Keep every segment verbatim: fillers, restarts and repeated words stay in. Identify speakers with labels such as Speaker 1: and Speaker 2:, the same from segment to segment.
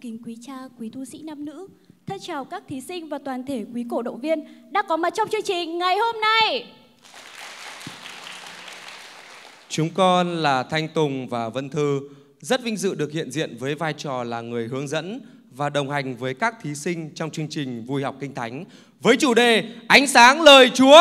Speaker 1: Kính quý cha, quý tu sĩ nam nữ, thân chào các thí sinh và toàn thể quý cổ động viên đã có mặt trong chương trình ngày hôm nay.
Speaker 2: Chúng con là Thanh Tùng và Vân Thư, rất vinh dự được hiện diện với vai trò là người hướng dẫn và đồng hành với các thí sinh trong chương trình Vui học Kinh Thánh với chủ đề Ánh sáng lời Chúa.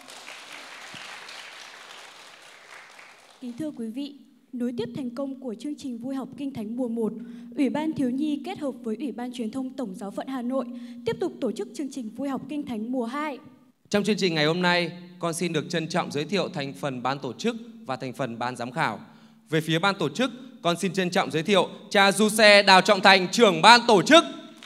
Speaker 1: Kính thưa quý vị, nối tiếp thành công của chương trình Vui học Kinh Thánh mùa một, Ủy ban Thiếu nhi kết hợp với Ủy ban Truyền thông Tổng giáo phận Hà Nội tiếp tục tổ chức chương trình Vui học Kinh Thánh mùa hai.
Speaker 2: Trong chương trình ngày hôm nay, con xin được trân trọng giới thiệu thành phần ban tổ chức và thành phần ban giám khảo. Về phía ban tổ chức, con xin trân trọng giới thiệu cha Du Xe Đào Trọng Thành, trưởng ban tổ chức.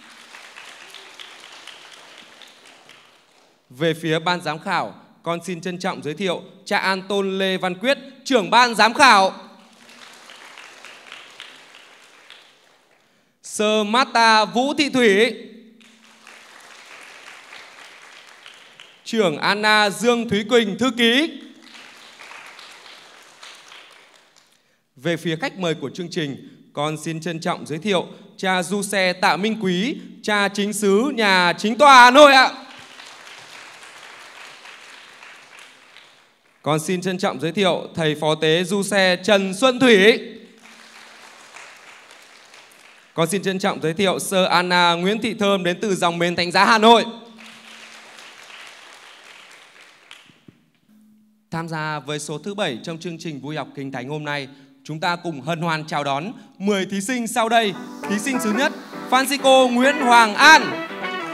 Speaker 2: Về phía ban giám khảo, con xin trân trọng giới thiệu cha An Tôn Lê Văn Quyết, trưởng ban giám khảo. Sơ Mata Vũ Thị Thủy, trưởng Anna Dương Thúy Quỳnh, thư ký. Về phía khách mời của chương trình, con xin trân trọng giới thiệu cha Du Xe Tạ Minh Quý, cha chính xứ nhà chính tòa Hà Nội ạ. Con xin trân trọng giới thiệu thầy phó tế Du Xe Trần Xuân Thủy. Con xin trân trọng giới thiệu sơ Anna Nguyễn Thị Thơm đến từ dòng Mến Thánh Giá Hà Nội. Tham gia với số thứ bảy trong chương trình Vui học Kinh Thánh hôm nay, chúng ta cùng hân hoan chào đón mười thí sinh sau đây. Thí sinh thứ nhất, Francisco Nguyễn Hoàng An.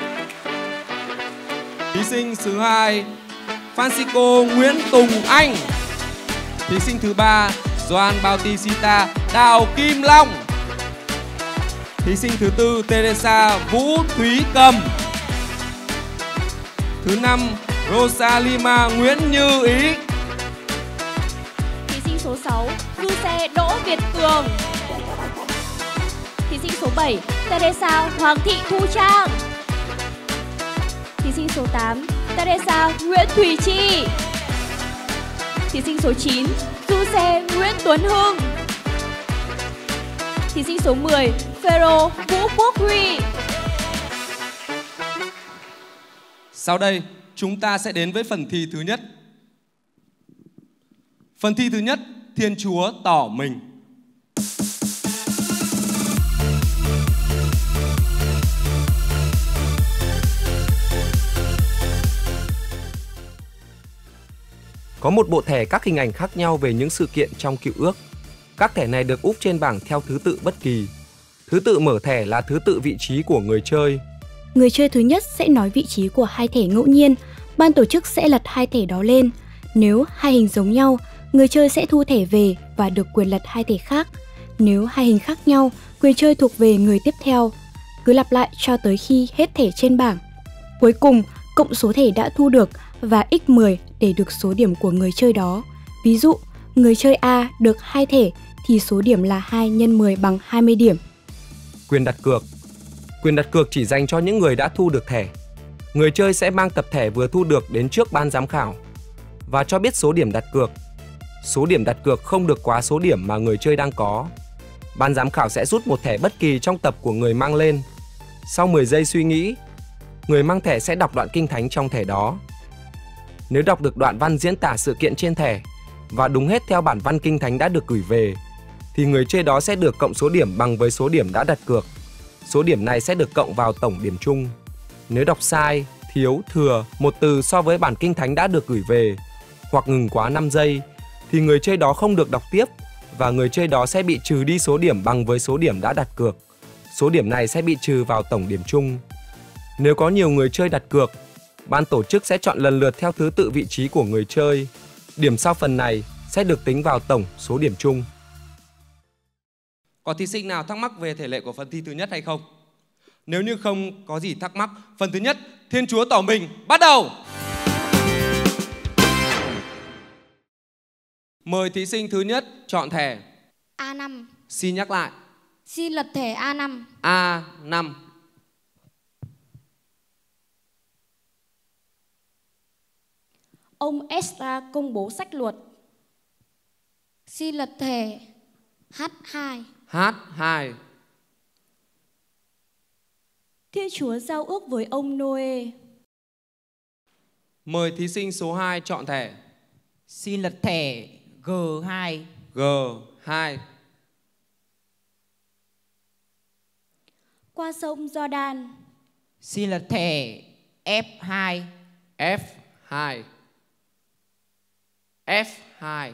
Speaker 2: Thí sinh thứ hai, Francisco Nguyễn Tùng Anh. Thí sinh thứ ba, Gioan Bautista Đào Kim Long. Thí sinh thứ tư, Teresa Vũ Thúy Cầm. Thứ năm, Rosalima Nguyễn Như Ý.
Speaker 1: Thí sinh số sáu, Du Xe Đỗ Việt Cường. Thí sinh số bảy, Teresa Hoàng Thị Thu Trang. Thí sinh số tám, Teresa Nguyễn Thùy Chi. Thí sinh số chín, Du Xe Nguyễn Tuấn Hưng. Thí sinh số mười, Phêrô Vũ Quốc Huy.
Speaker 2: Sau đây, chúng ta sẽ đến với phần thi thứ nhất. Phần thi thứ nhất, Thiên Chúa tỏ mình. Có một bộ thẻ các hình ảnh khác nhau về những sự kiện trong Cựu Ước. Các thẻ này được úp trên bảng theo thứ tự bất kỳ. Thứ tự mở thẻ là thứ tự vị trí của người chơi.
Speaker 3: Người chơi thứ nhất sẽ nói vị trí của hai thẻ ngẫu nhiên. Ban tổ chức sẽ lật hai thẻ đó lên. Nếu hai hình giống nhau, người chơi sẽ thu thẻ về và được quyền lật hai thẻ khác. Nếu hai hình khác nhau, quyền chơi thuộc về người tiếp theo. Cứ lặp lại cho tới khi hết thẻ trên bảng. Cuối cùng, cộng số thẻ đã thu được và nhân mười để được số điểm của người chơi đó. Ví dụ, người chơi A được hai thẻ thì số điểm là hai nhân mười bằng hai mươi điểm.
Speaker 2: Quyền đặt cược. Quyền đặt cược chỉ dành cho những người đã thu được thẻ. Người chơi sẽ mang tập thẻ vừa thu được đến trước ban giám khảo và cho biết số điểm đặt cược. Số điểm đặt cược không được quá số điểm mà người chơi đang có. Ban giám khảo sẽ rút một thẻ bất kỳ trong tập của người mang lên. Sau mười giây suy nghĩ, người mang thẻ sẽ đọc đoạn kinh thánh trong thẻ đó. Nếu đọc được đoạn văn diễn tả sự kiện trên thẻ và đúng hết theo bản văn kinh thánh đã được gửi về, thì người chơi đó sẽ được cộng số điểm bằng với số điểm đã đặt cược. Số điểm này sẽ được cộng vào tổng điểm chung. Nếu đọc sai, thiếu, thừa một từ so với bản kinh thánh đã được gửi về, hoặc ngừng quá năm giây, thì người chơi đó không được đọc tiếp và người chơi đó sẽ bị trừ đi số điểm bằng với số điểm đã đặt cược. Số điểm này sẽ bị trừ vào tổng điểm chung. Nếu có nhiều người chơi đặt cược, ban tổ chức sẽ chọn lần lượt theo thứ tự vị trí của người chơi. Điểm sau phần này sẽ được tính vào tổng số điểm chung. Có thí sinh nào thắc mắc về thể lệ của phần thi thứ nhất hay không? Nếu như không có gì thắc mắc, phần thứ nhất, Thiên Chúa tỏ mình, bắt đầu! Mời thí sinh thứ nhất chọn thẻ
Speaker 4: A năm.
Speaker 2: Xin nhắc lại.
Speaker 4: Xin lật thẻ A năm.
Speaker 2: A năm.
Speaker 1: Ông Ezra công bố sách luật.
Speaker 4: Xin lật thẻ H hai.
Speaker 2: H hai.
Speaker 1: Thiên Chúa giao ước với ông Noe.
Speaker 2: Mời thí sinh số hai chọn thẻ.
Speaker 5: Xin lật thẻ G hai.
Speaker 2: G hai.
Speaker 1: Qua sông Jordan.
Speaker 5: Xin lật thẻ F hai.
Speaker 2: F hai. F hai.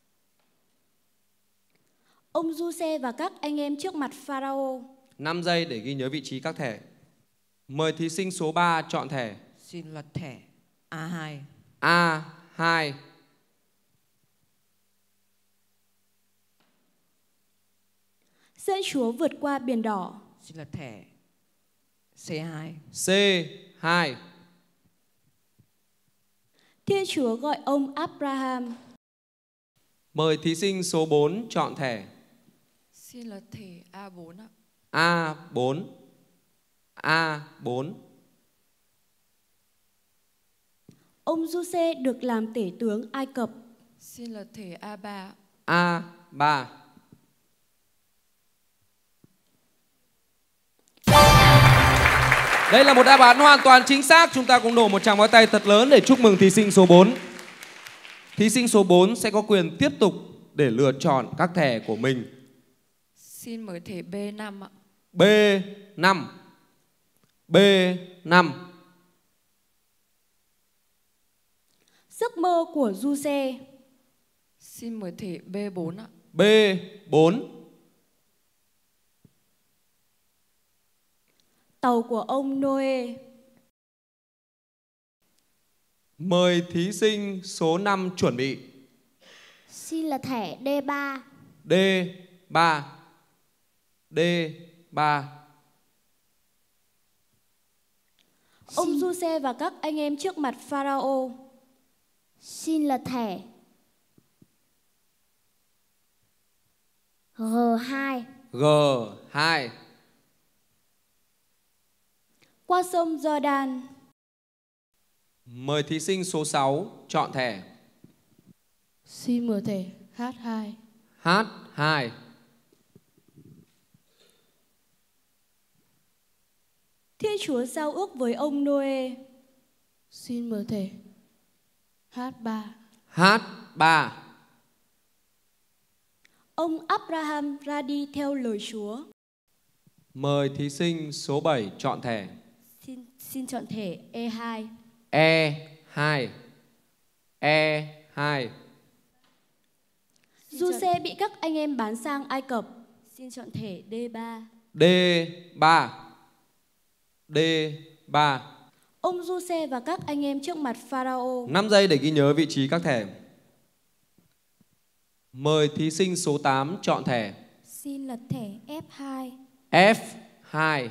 Speaker 1: Ông Giuse và các anh em trước mặt Pharaoh.
Speaker 2: năm giây để ghi nhớ vị trí các thẻ. Mời thí sinh số ba chọn thẻ.
Speaker 5: Xin lật thẻ A hai.
Speaker 2: A hai.
Speaker 1: Dẫn Chúa vượt qua biển đỏ.
Speaker 5: Xin lật thẻ C hai.
Speaker 2: C hai.
Speaker 1: Thiên Chúa gọi ông Abraham.
Speaker 2: Mời thí sinh số bốn chọn thẻ.
Speaker 6: Xin lật thẻ A bốn ạ.
Speaker 2: A bốn. A bốn.
Speaker 1: Ông Giuse được làm tể tướng Ai Cập.
Speaker 6: Xin lật thẻ A ba.
Speaker 2: A ba. Đây là một đáp án hoàn toàn chính xác. Chúng ta cũng đổ một tràng pháo tay thật lớn để chúc mừng thí sinh số bốn. Thí sinh số bốn sẽ có quyền tiếp tục để lựa chọn các thẻ của mình.
Speaker 6: Xin mời thẻ B năm ạ.
Speaker 2: B năm. B năm.
Speaker 1: Giấc mơ của Giuse.
Speaker 6: Xin mời thẻ B bốn ạ.
Speaker 2: B bốn.
Speaker 1: Tàu của ông Noe.
Speaker 2: Mời thí sinh số năm chuẩn bị.
Speaker 4: Xin là thẻ D ba.
Speaker 2: D ba. D ba.
Speaker 1: Ông Giuse và các anh em trước mặt Pharaoh.
Speaker 4: Xin là thẻ G hai.
Speaker 2: G hai.
Speaker 1: Qua sông Jordan.
Speaker 2: Mời thí sinh số sáu chọn thẻ.
Speaker 6: Xin mời thẻ H hai.
Speaker 2: H hai.
Speaker 1: Thiên Chúa giao ước với ông Noe.
Speaker 6: Xin mời thẻ H ba.
Speaker 2: H ba.
Speaker 1: Ông Abraham ra đi theo lời Chúa.
Speaker 2: Mời thí sinh số bảy chọn thẻ.
Speaker 1: Xin, xin chọn thẻ E hai.
Speaker 2: E hai. E hai.
Speaker 1: Giuse bị các anh em bán sang Ai Cập. Xin chọn thẻ D ba.
Speaker 2: D ba. D ba.
Speaker 1: Ông Giuse và các anh em trước mặt Pharaoh.
Speaker 2: năm giây để ghi nhớ vị trí các thẻ. Mời thí sinh số tám chọn thẻ.
Speaker 4: Xin lật thẻ F hai.
Speaker 2: F hai.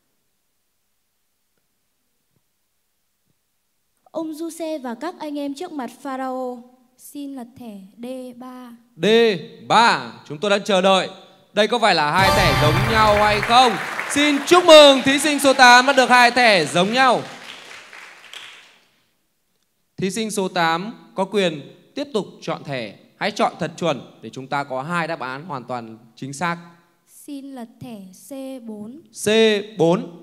Speaker 1: Ông Giuse và các anh em trước mặt Pharaoh.
Speaker 4: Xin lật thẻ D ba.
Speaker 2: D ba. Chúng tôi đang chờ đợi. Đây có phải là hai thẻ giống nhau hay không? Xin chúc mừng thí sinh số tám đã được hai thẻ giống nhau. Thí sinh số tám có quyền tiếp tục chọn thẻ. Hãy chọn thật chuẩn để chúng ta có hai đáp án hoàn toàn chính xác.
Speaker 4: Xin lật thẻ C bốn.
Speaker 2: C bốn.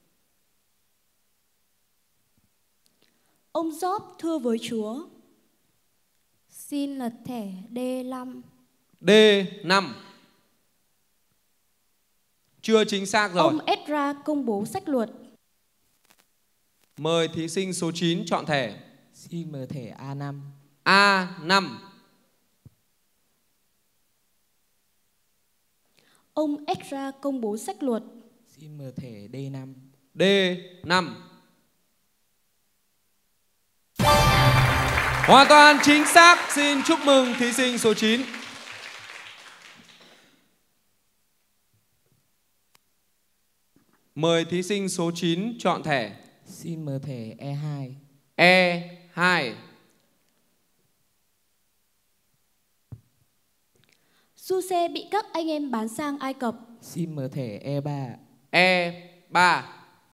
Speaker 1: Ông Job thưa với Chúa.
Speaker 4: Xin lật thẻ D năm.
Speaker 2: D năm. Chưa chính xác rồi.
Speaker 1: Ông Ezra công bố sách luật.
Speaker 2: Mời thí sinh số chín chọn thẻ.
Speaker 5: Xin mời thẻ A năm.
Speaker 2: A năm.
Speaker 1: Ông Ezra công bố sách luật.
Speaker 5: Xin mời thẻ D năm.
Speaker 2: D năm. Hoàn toàn chính xác. Xin chúc mừng thí sinh số chín. Mời thí sinh số chín chọn thẻ.
Speaker 5: Xin mời thẻ E hai.
Speaker 2: E hai.
Speaker 1: Giuse bị các anh em bán sang Ai Cập.
Speaker 5: Xin mời thẻ E ba.
Speaker 2: E ba.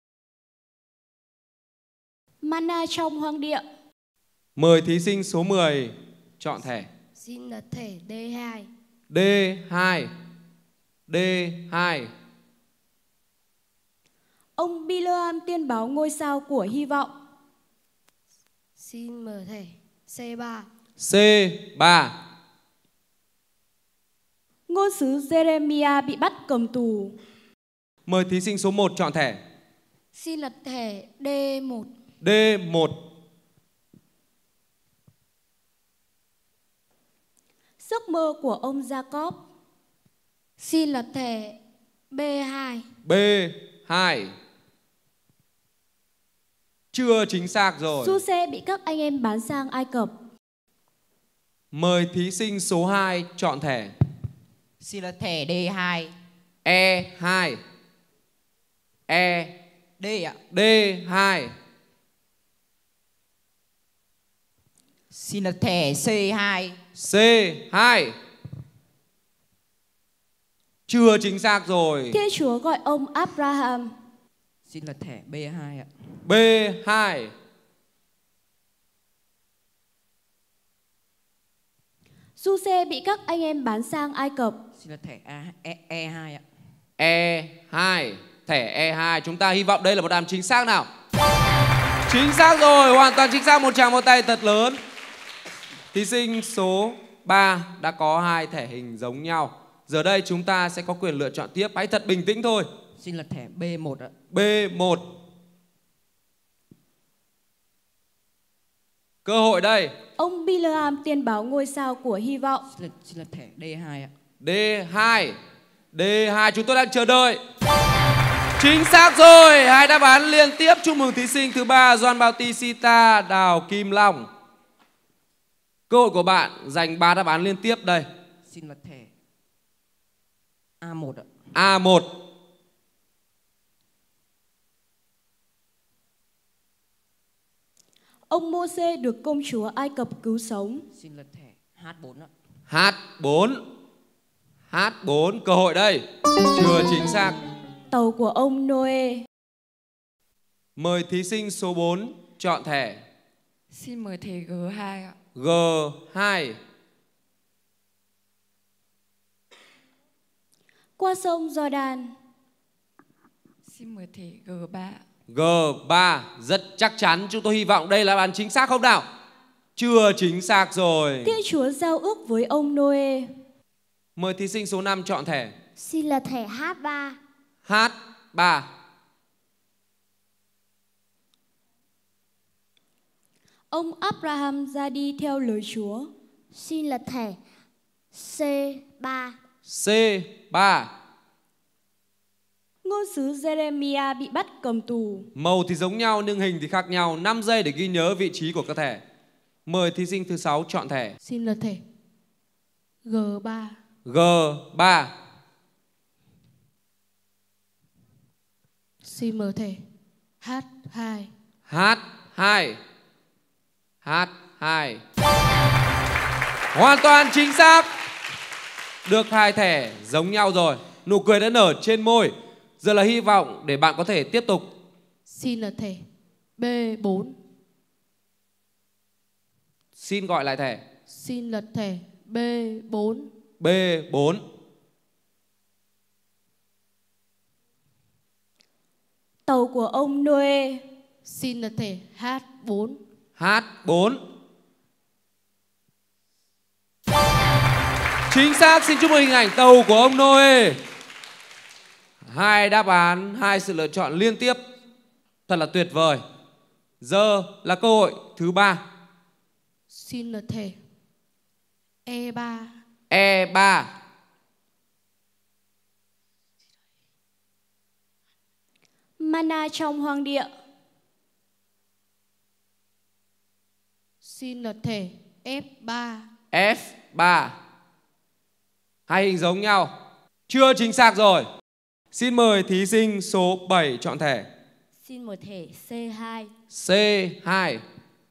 Speaker 1: Mana trong hoang địa.
Speaker 2: Mời thí sinh số mười chọn thẻ.
Speaker 4: Xin lật thẻ D hai.
Speaker 2: D hai. D hai.
Speaker 1: Ông Bileam tiên báo ngôi sao của hy vọng.
Speaker 4: Xin mở thẻ C ba.
Speaker 2: C ba.
Speaker 1: Ngôn sứ Jeremiah bị bắt cầm tù.
Speaker 2: Mời thí sinh số một chọn thẻ.
Speaker 4: Xin lật thẻ D một.
Speaker 2: D một.
Speaker 1: Giấc mơ của ông Jacob.
Speaker 4: Xin lật thẻ B hai.
Speaker 2: B hai. Chưa chính xác rồi.
Speaker 1: Giuse bị các anh em bán sang Ai Cập.
Speaker 2: Mời thí sinh số hai chọn thẻ.
Speaker 5: Xin là thẻ D hai.
Speaker 2: E hai. E.
Speaker 5: D ạ.
Speaker 2: D hai.
Speaker 5: Xin là thẻ C hai.
Speaker 2: C hai. Chưa chính xác rồi.
Speaker 1: Thiên Chúa gọi ông Abraham.
Speaker 5: Xin là thẻ B hai ạ.
Speaker 2: B hai.
Speaker 1: Giuse bị các anh em bán sang Ai Cập.
Speaker 5: Xin là thẻ A, E, E hai ạ.
Speaker 2: E hai. Thẻ E hai. Chúng ta hy vọng đây là một đáp án chính xác nào. Chính xác rồi, hoàn toàn chính xác. Một tràng một tay thật lớn. Thí sinh số ba đã có hai thẻ hình giống nhau. Giờ đây chúng ta sẽ có quyền lựa chọn tiếp. Hãy thật bình tĩnh thôi.
Speaker 5: Xin là thẻ B một ạ.
Speaker 2: B một. Cơ hội đây.
Speaker 1: Ông Bileam tiên báo ngôi sao của hy vọng.
Speaker 5: Xin là, xin là thẻ D hai ạ.
Speaker 2: D hai. D hai chúng tôi đang chờ đợi. Chính xác rồi. Hai đáp án liên tiếp. Chúc mừng thí sinh thứ ba Doan Bautista, Đào Kim Long. Cơ hội của bạn dành ba đáp án liên tiếp đây.
Speaker 5: Xin là thẻ A một ạ.
Speaker 2: A một.
Speaker 1: Ông Mô-xê được công chúa Ai Cập cứu sống.
Speaker 5: Xin là thẻ H bốn ạ.
Speaker 2: H bốn. H bốn. Cơ hội đây. Chưa chính xác.
Speaker 1: Tàu của ông Noe.
Speaker 2: Mời thí sinh số bốn chọn thẻ.
Speaker 6: Xin mời thẻ G hai ạ.
Speaker 2: G hai.
Speaker 1: Qua sông Jordan.
Speaker 6: Xin mời thẻ G ba.
Speaker 2: G ba. Rất chắc chắn. Chúng tôi hy vọng đây là đáp án chính xác không nào? Chưa chính xác rồi.
Speaker 1: Thiên Chúa giao ước với ông Noe.
Speaker 2: Mời thí sinh số năm chọn thẻ.
Speaker 4: Xin lật thẻ H ba.
Speaker 2: H ba.
Speaker 1: Ông Abraham ra đi theo lời Chúa.
Speaker 4: Xin lật thẻ C ba.
Speaker 2: C ba.
Speaker 1: Ngôn sứ Jeremiah bị bắt cầm tù.
Speaker 2: Màu thì giống nhau nhưng hình thì khác nhau. năm giây để ghi nhớ vị trí của các thẻ. Mời thí sinh thứ sáu chọn thẻ.
Speaker 6: Xin là thẻ G ba.
Speaker 2: G ba.
Speaker 6: Xin mời thẻ H hai.
Speaker 2: H hai. H hai. Hoàn toàn chính xác. Được hai thẻ giống nhau rồi. Nụ cười đã nở trên môi. Giờ là hy vọng để bạn có thể tiếp tục.
Speaker 6: Xin là thẻ B bốn.
Speaker 2: Xin gọi lại thẻ.
Speaker 6: Xin là thẻ B bốn.
Speaker 2: B bốn.
Speaker 1: Tàu của ông Noe.
Speaker 6: Xin là thẻ H bốn.
Speaker 2: H bốn. Chính xác. Xin chúc mừng hình ảnh tàu của ông Noe. Hai đáp án, hai sự lựa chọn liên tiếp. Thật là tuyệt vời. Giờ là cơ hội thứ ba.
Speaker 6: Xin là thẻ E ba.
Speaker 2: E ba.
Speaker 1: Mana trong hoang địa.
Speaker 6: Xin là thẻ F ba.
Speaker 2: F ba. Hai hình giống nhau. Chưa chính xác rồi. Xin mời thí sinh số bảy chọn thẻ.
Speaker 4: Xin mời thẻ C hai.
Speaker 2: C hai.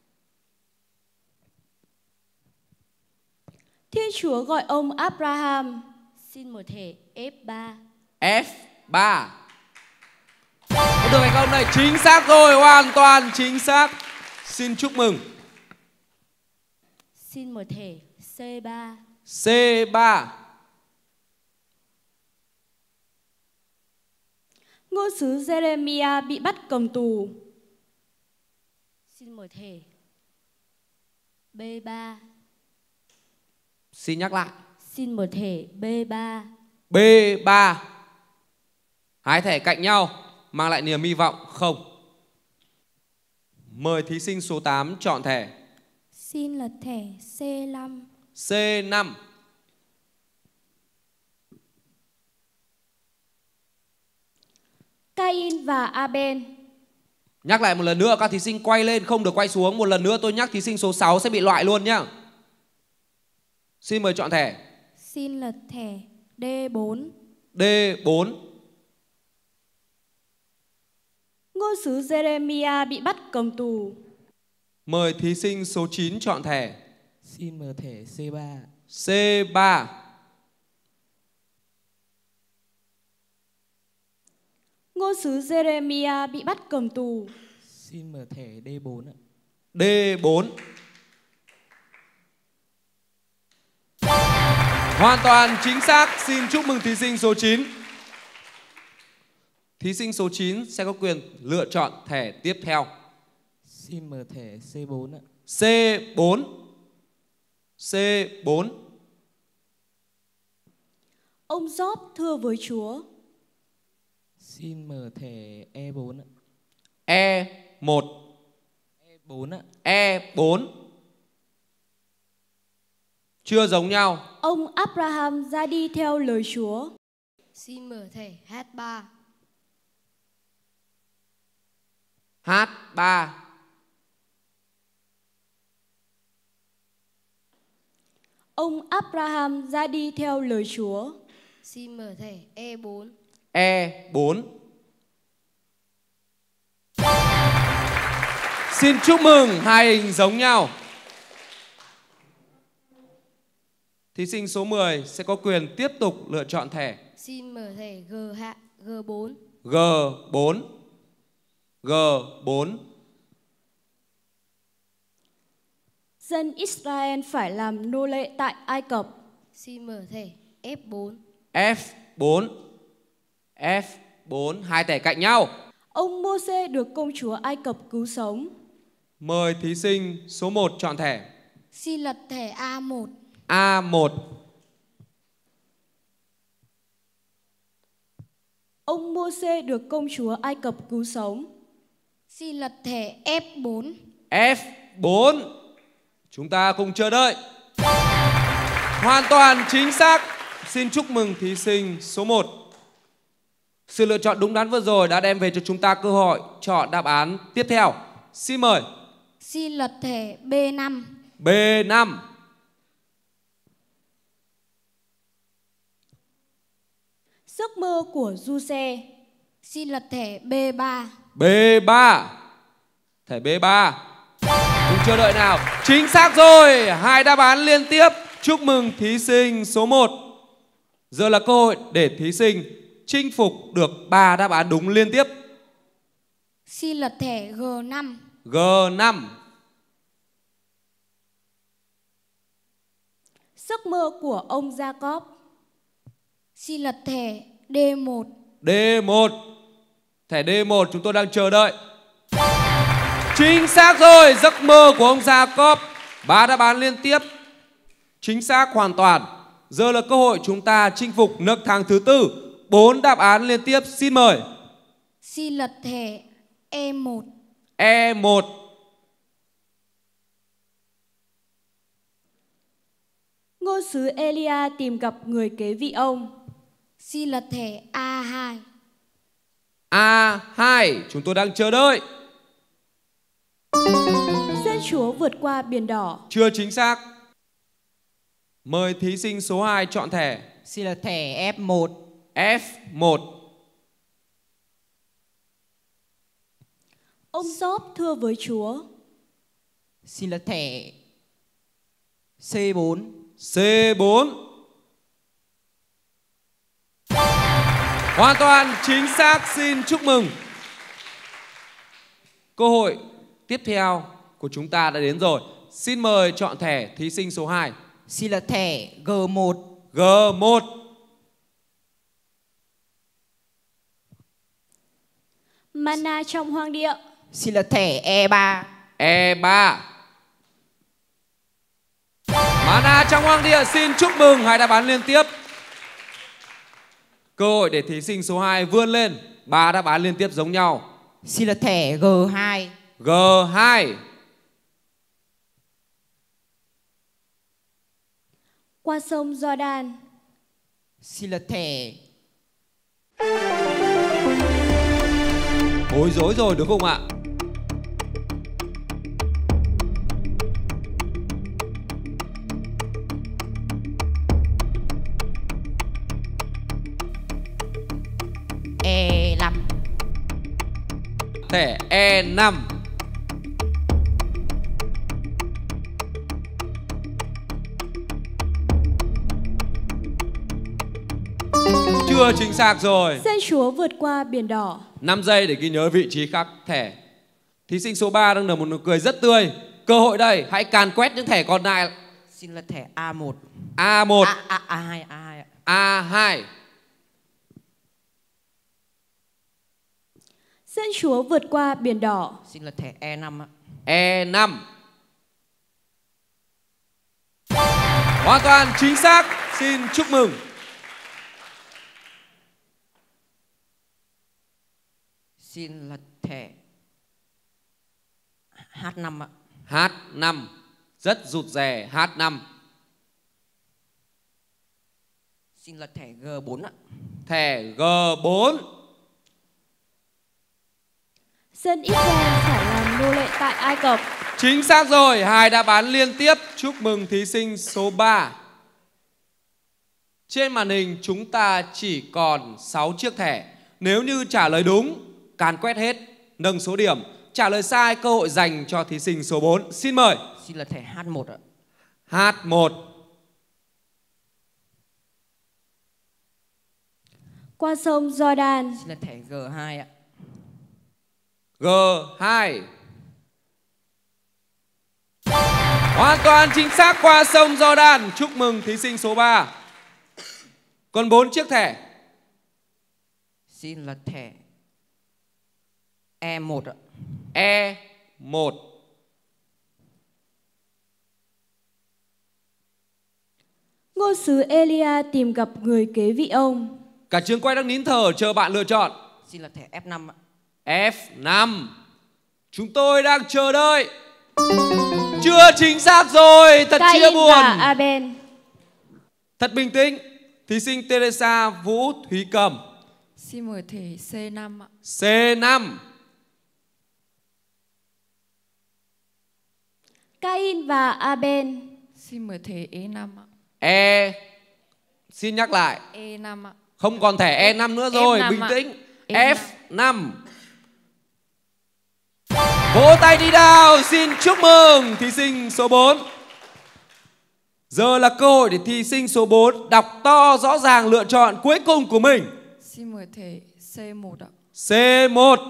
Speaker 1: Thiên Chúa gọi ông Abraham.
Speaker 4: Xin mời thẻ F ba.
Speaker 2: F ba. Có được hay không đây? Chính xác rồi, hoàn toàn chính xác. Xin chúc mừng.
Speaker 4: Xin mời thẻ C ba.
Speaker 2: C ba.
Speaker 1: Ngôn sứ Jeremiah bị bắt cầm tù.
Speaker 6: Xin mời thẻ B ba.
Speaker 2: Xin nhắc lại.
Speaker 6: Xin mời thẻ B ba.
Speaker 2: B ba. Hai thẻ cạnh nhau mang lại niềm hy vọng không? Mời thí sinh số tám chọn thẻ.
Speaker 7: Xin lật thẻ C năm.
Speaker 2: C năm.
Speaker 1: Cain và Abel.
Speaker 2: Nhắc lại một lần nữa, các thí sinh quay lên, không được quay xuống. Một lần nữa tôi nhắc thí sinh số sáu sẽ bị loại luôn nhá. Xin mời chọn thẻ.
Speaker 7: Xin lật thẻ D bốn.
Speaker 2: D bốn.
Speaker 1: Ngôn sứ Jeremiah bị bắt cầm tù.
Speaker 2: Mời thí sinh số chín chọn thẻ.
Speaker 5: Xin mở thẻ C ba.
Speaker 2: C ba.
Speaker 1: Ngôn sứ Jeremiah bị bắt cầm tù.
Speaker 5: Xin mở thẻ D bốn ạ.
Speaker 2: D bốn. Hoàn toàn chính xác. Xin chúc mừng thí sinh số chín. Thí sinh số chín sẽ có quyền lựa chọn thẻ tiếp theo.
Speaker 5: Xin mở thẻ C bốn ạ.
Speaker 2: C bốn. C bốn.
Speaker 1: Ông Job thưa với Chúa.
Speaker 5: Xin mở thẻ E bốn ạ.
Speaker 2: E một.
Speaker 5: E bốn ạ.
Speaker 2: E bốn. Chưa giống nhau.
Speaker 1: Ông Abraham ra đi theo lời Chúa.
Speaker 6: Xin mở thẻ H ba.
Speaker 2: H ba.
Speaker 1: Ông Abraham ra đi theo lời Chúa.
Speaker 6: Xin mở thẻ E bốn.
Speaker 2: E bốn. Xin chúc mừng, hai hình giống nhau. Thí sinh số mười sẽ có quyền tiếp tục lựa chọn thẻ.
Speaker 6: Xin mở thẻ G hạ G bốn.
Speaker 2: G bốn. G bốn.
Speaker 1: Dân Israel phải làm nô lệ tại Ai Cập.
Speaker 6: Xin mở thẻ F bốn.
Speaker 2: F bốn. F bốn. Hai thẻ cạnh nhau.
Speaker 1: Ông Mô-sê được công chúa Ai Cập cứu sống.
Speaker 2: Mời thí sinh số một chọn thẻ.
Speaker 7: Xin lật thẻ A một.
Speaker 2: A một.
Speaker 1: Ông Mô-sê được công chúa Ai Cập cứu sống.
Speaker 7: Xin lật thẻ F bốn.
Speaker 2: F bốn. Chúng ta cùng chờ đợi. Hoàn toàn chính xác. Xin chúc mừng thí sinh số một. Sự lựa chọn đúng đắn vừa rồi đã đem về cho chúng ta cơ hội chọn đáp án tiếp theo. Xin mời.
Speaker 7: Xin lật thẻ B năm.
Speaker 2: B năm.
Speaker 1: Giấc mơ của Giuse.
Speaker 7: Xin lật thẻ B ba.
Speaker 2: B ba. Thẻ B ba. Cùng chờ đợi nào. Chính xác rồi. Hai đáp án liên tiếp. Chúc mừng thí sinh số một. Giờ là cơ hội để thí sinh chinh phục được ba đáp án đúng liên tiếp.
Speaker 7: Xin lật thẻ G năm.
Speaker 2: G năm.
Speaker 1: Giấc mơ của ông Jacob.
Speaker 7: Xin lật thẻ D một.
Speaker 2: D một. Thẻ D một chúng tôi đang chờ đợi. Chính xác rồi. Giấc mơ của ông Jacob. Ba đáp án liên tiếp. Chính xác hoàn toàn. Giờ là cơ hội chúng ta chinh phục nấc thang thứ tư. Bốn đáp án liên tiếp. Xin mời.
Speaker 7: Xin lật thẻ E một.
Speaker 2: E một.
Speaker 1: Ngôn sứ Elia tìm gặp người kế vị ông.
Speaker 7: Xin lật thẻ A hai.
Speaker 2: A hai. Chúng tôi đang chờ đợi.
Speaker 1: Dân Chúa vượt qua biển đỏ.
Speaker 2: Chưa chính xác. Mời thí sinh số hai chọn thẻ.
Speaker 5: Xin lật thẻ F một.
Speaker 2: F một.
Speaker 1: Ông Job thưa với Chúa.
Speaker 5: Xin lật thẻ C bốn.
Speaker 2: C bốn. Hoàn toàn chính xác. Xin chúc mừng. Cơ hội tiếp theo của chúng ta đã đến rồi. Xin mời chọn thẻ thí sinh số hai.
Speaker 5: Xin lật thẻ G một.
Speaker 2: G một.
Speaker 1: Mana trong hoang địa.
Speaker 5: Xin là thẻ E ba.
Speaker 2: E ba. Mana trong hoang địa, xin chúc mừng hai đáp án liên tiếp. Cơ hội để thí sinh số hai vươn lên. Ba đáp án liên tiếp giống nhau.
Speaker 5: Xin là thẻ G hai.
Speaker 2: G hai.
Speaker 1: Qua sông Jordan.
Speaker 5: Xin là thẻ.
Speaker 2: Bối rối rồi đúng không ạ?
Speaker 5: E năm.
Speaker 2: Thẻ E năm. Chưa chính xác rồi.
Speaker 1: Sen chúa vượt qua biển đỏ.
Speaker 2: năm giây để ghi nhớ vị trí các thẻ. Thí sinh số ba đang nở một nụ cười rất tươi. Cơ hội đây, hãy càn quét những thẻ còn lại.
Speaker 5: Xin là thẻ A một.
Speaker 2: A một.
Speaker 5: A, A, A hai. A hai.
Speaker 2: A hai.
Speaker 1: Sen chúa vượt qua biển đỏ.
Speaker 5: Xin là thẻ E năm.
Speaker 2: E năm. Hoàn toàn chính xác. Xin chúc mừng.
Speaker 5: Xin là thẻ H năm ạ.
Speaker 2: H năm. Rất rụt rè. H năm.
Speaker 5: Xin là thẻ G bốn ạ.
Speaker 2: Thẻ G bốn.
Speaker 1: Dân Israel phải làm nô lệ tại Ai Cập.
Speaker 2: Chính xác rồi. Hai đáp án liên tiếp. Chúc mừng thí sinh số ba. Trên màn hình chúng ta chỉ còn sáu chiếc thẻ. Nếu như trả lời đúng, càn quét hết, nâng số điểm. Trả lời sai, cơ hội dành cho thí sinh số bốn. Xin mời.
Speaker 5: Xin là thẻ H một ạ.
Speaker 2: H một.
Speaker 1: Qua sông Jordan.
Speaker 5: Xin là thẻ G hai ạ.
Speaker 2: G hai. Hoàn toàn chính xác, qua sông Jordan. Chúc mừng thí sinh số ba. Còn bốn chiếc thẻ.
Speaker 5: Xin là thẻ E một ạ.
Speaker 2: E một.
Speaker 1: Ngôn sứ Elia tìm gặp người kế vị ông.
Speaker 2: Cả trường quay đang nín thở chờ bạn lựa chọn.
Speaker 5: Xin là thẻ F năm ạ.
Speaker 2: F năm. Chúng tôi đang chờ đợi. Chưa chính xác rồi. Thật chia
Speaker 1: Cain
Speaker 2: buồn.
Speaker 1: và Abel.
Speaker 2: Thật bình tĩnh. Thí sinh Teresa Vũ Thúy Cầm.
Speaker 6: Xin mời thẻ C năm ạ.
Speaker 2: C năm.
Speaker 1: Cain và Abel.
Speaker 6: Xin mời thẻ E năm ạ.
Speaker 2: E. Xin nhắc lại.
Speaker 6: E năm ạ.
Speaker 2: Không còn thẻ E năm nữa rồi.
Speaker 6: F năm
Speaker 2: Bình
Speaker 6: ạ.
Speaker 2: tĩnh.
Speaker 6: F
Speaker 2: F năm. Vỗ tay đi nào. Xin chúc mừng thí sinh số bốn. Giờ là cơ hội để thí sinh số bốn đọc to rõ ràng lựa chọn cuối cùng của mình.
Speaker 6: Xin mời thẻ C một ạ.
Speaker 2: C một.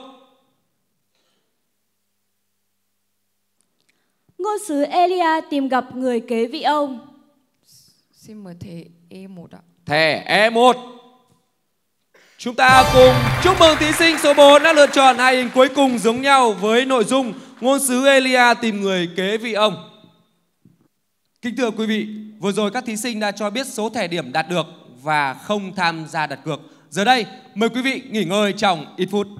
Speaker 1: Ngôn sứ Elia tìm gặp người kế vị ông.
Speaker 6: Xin mời thẻ E một ạ.
Speaker 2: Thẻ E một. Chúng ta cùng chúc mừng thí sinh số bốn đã lựa chọn hai hình cuối cùng giống nhau với nội dung ngôn sứ Elia tìm người kế vị ông. Kính thưa quý vị, vừa rồi các thí sinh đã cho biết số thẻ điểm đạt được và không tham gia đặt cược. Giờ đây, mời quý vị nghỉ ngơi trong ít phút.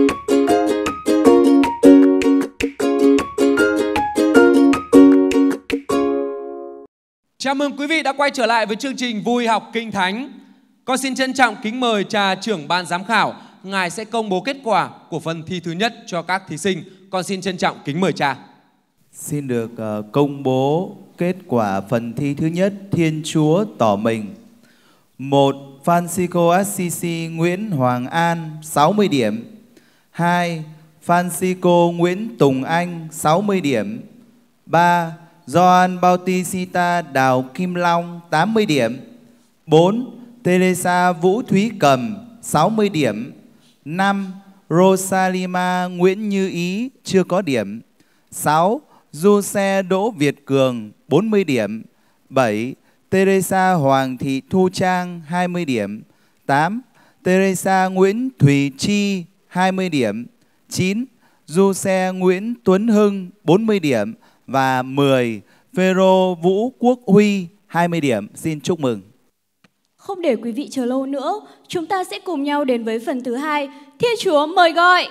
Speaker 2: Chào mừng quý vị đã quay trở lại với chương trình Vui học Kinh Thánh. Con xin trân trọng kính mời cha trưởng ban giám khảo. Ngài sẽ công bố kết quả của phần thi thứ nhất cho các thí sinh. Con xin trân trọng kính mời cha.
Speaker 8: Xin được uh, công bố kết quả phần thi thứ nhất, Thiên Chúa tỏ mình. một. Francisco Assisi Nguyễn Hoàng An sáu mươi điểm. hai. Francisco Nguyễn Tùng Anh sáu mươi điểm. ba. Gioan Bautista Đào Kim Long tám mươi điểm. bốn. Teresa Vũ Thúy Cầm sáu mươi điểm. năm. Rosalima Nguyễn Như Ý chưa có điểm. sáu. Du Xe Đỗ Việt Cường bốn mươi điểm. bảy. Teresa Hoàng Thị Thu Trang hai mươi điểm. tám. Teresa Nguyễn Thùy Chi hai mươi điểm. chín. Giuse Nguyễn Tuấn Hưng bốn mươi điểm. Và mười. Phêrô Vũ Quốc Huy hai mươi điểm. Xin chúc mừng.
Speaker 1: Không để quý vị chờ lâu nữa, chúng ta sẽ cùng nhau đến với phần thứ hai. Thiên Chúa mời gọi.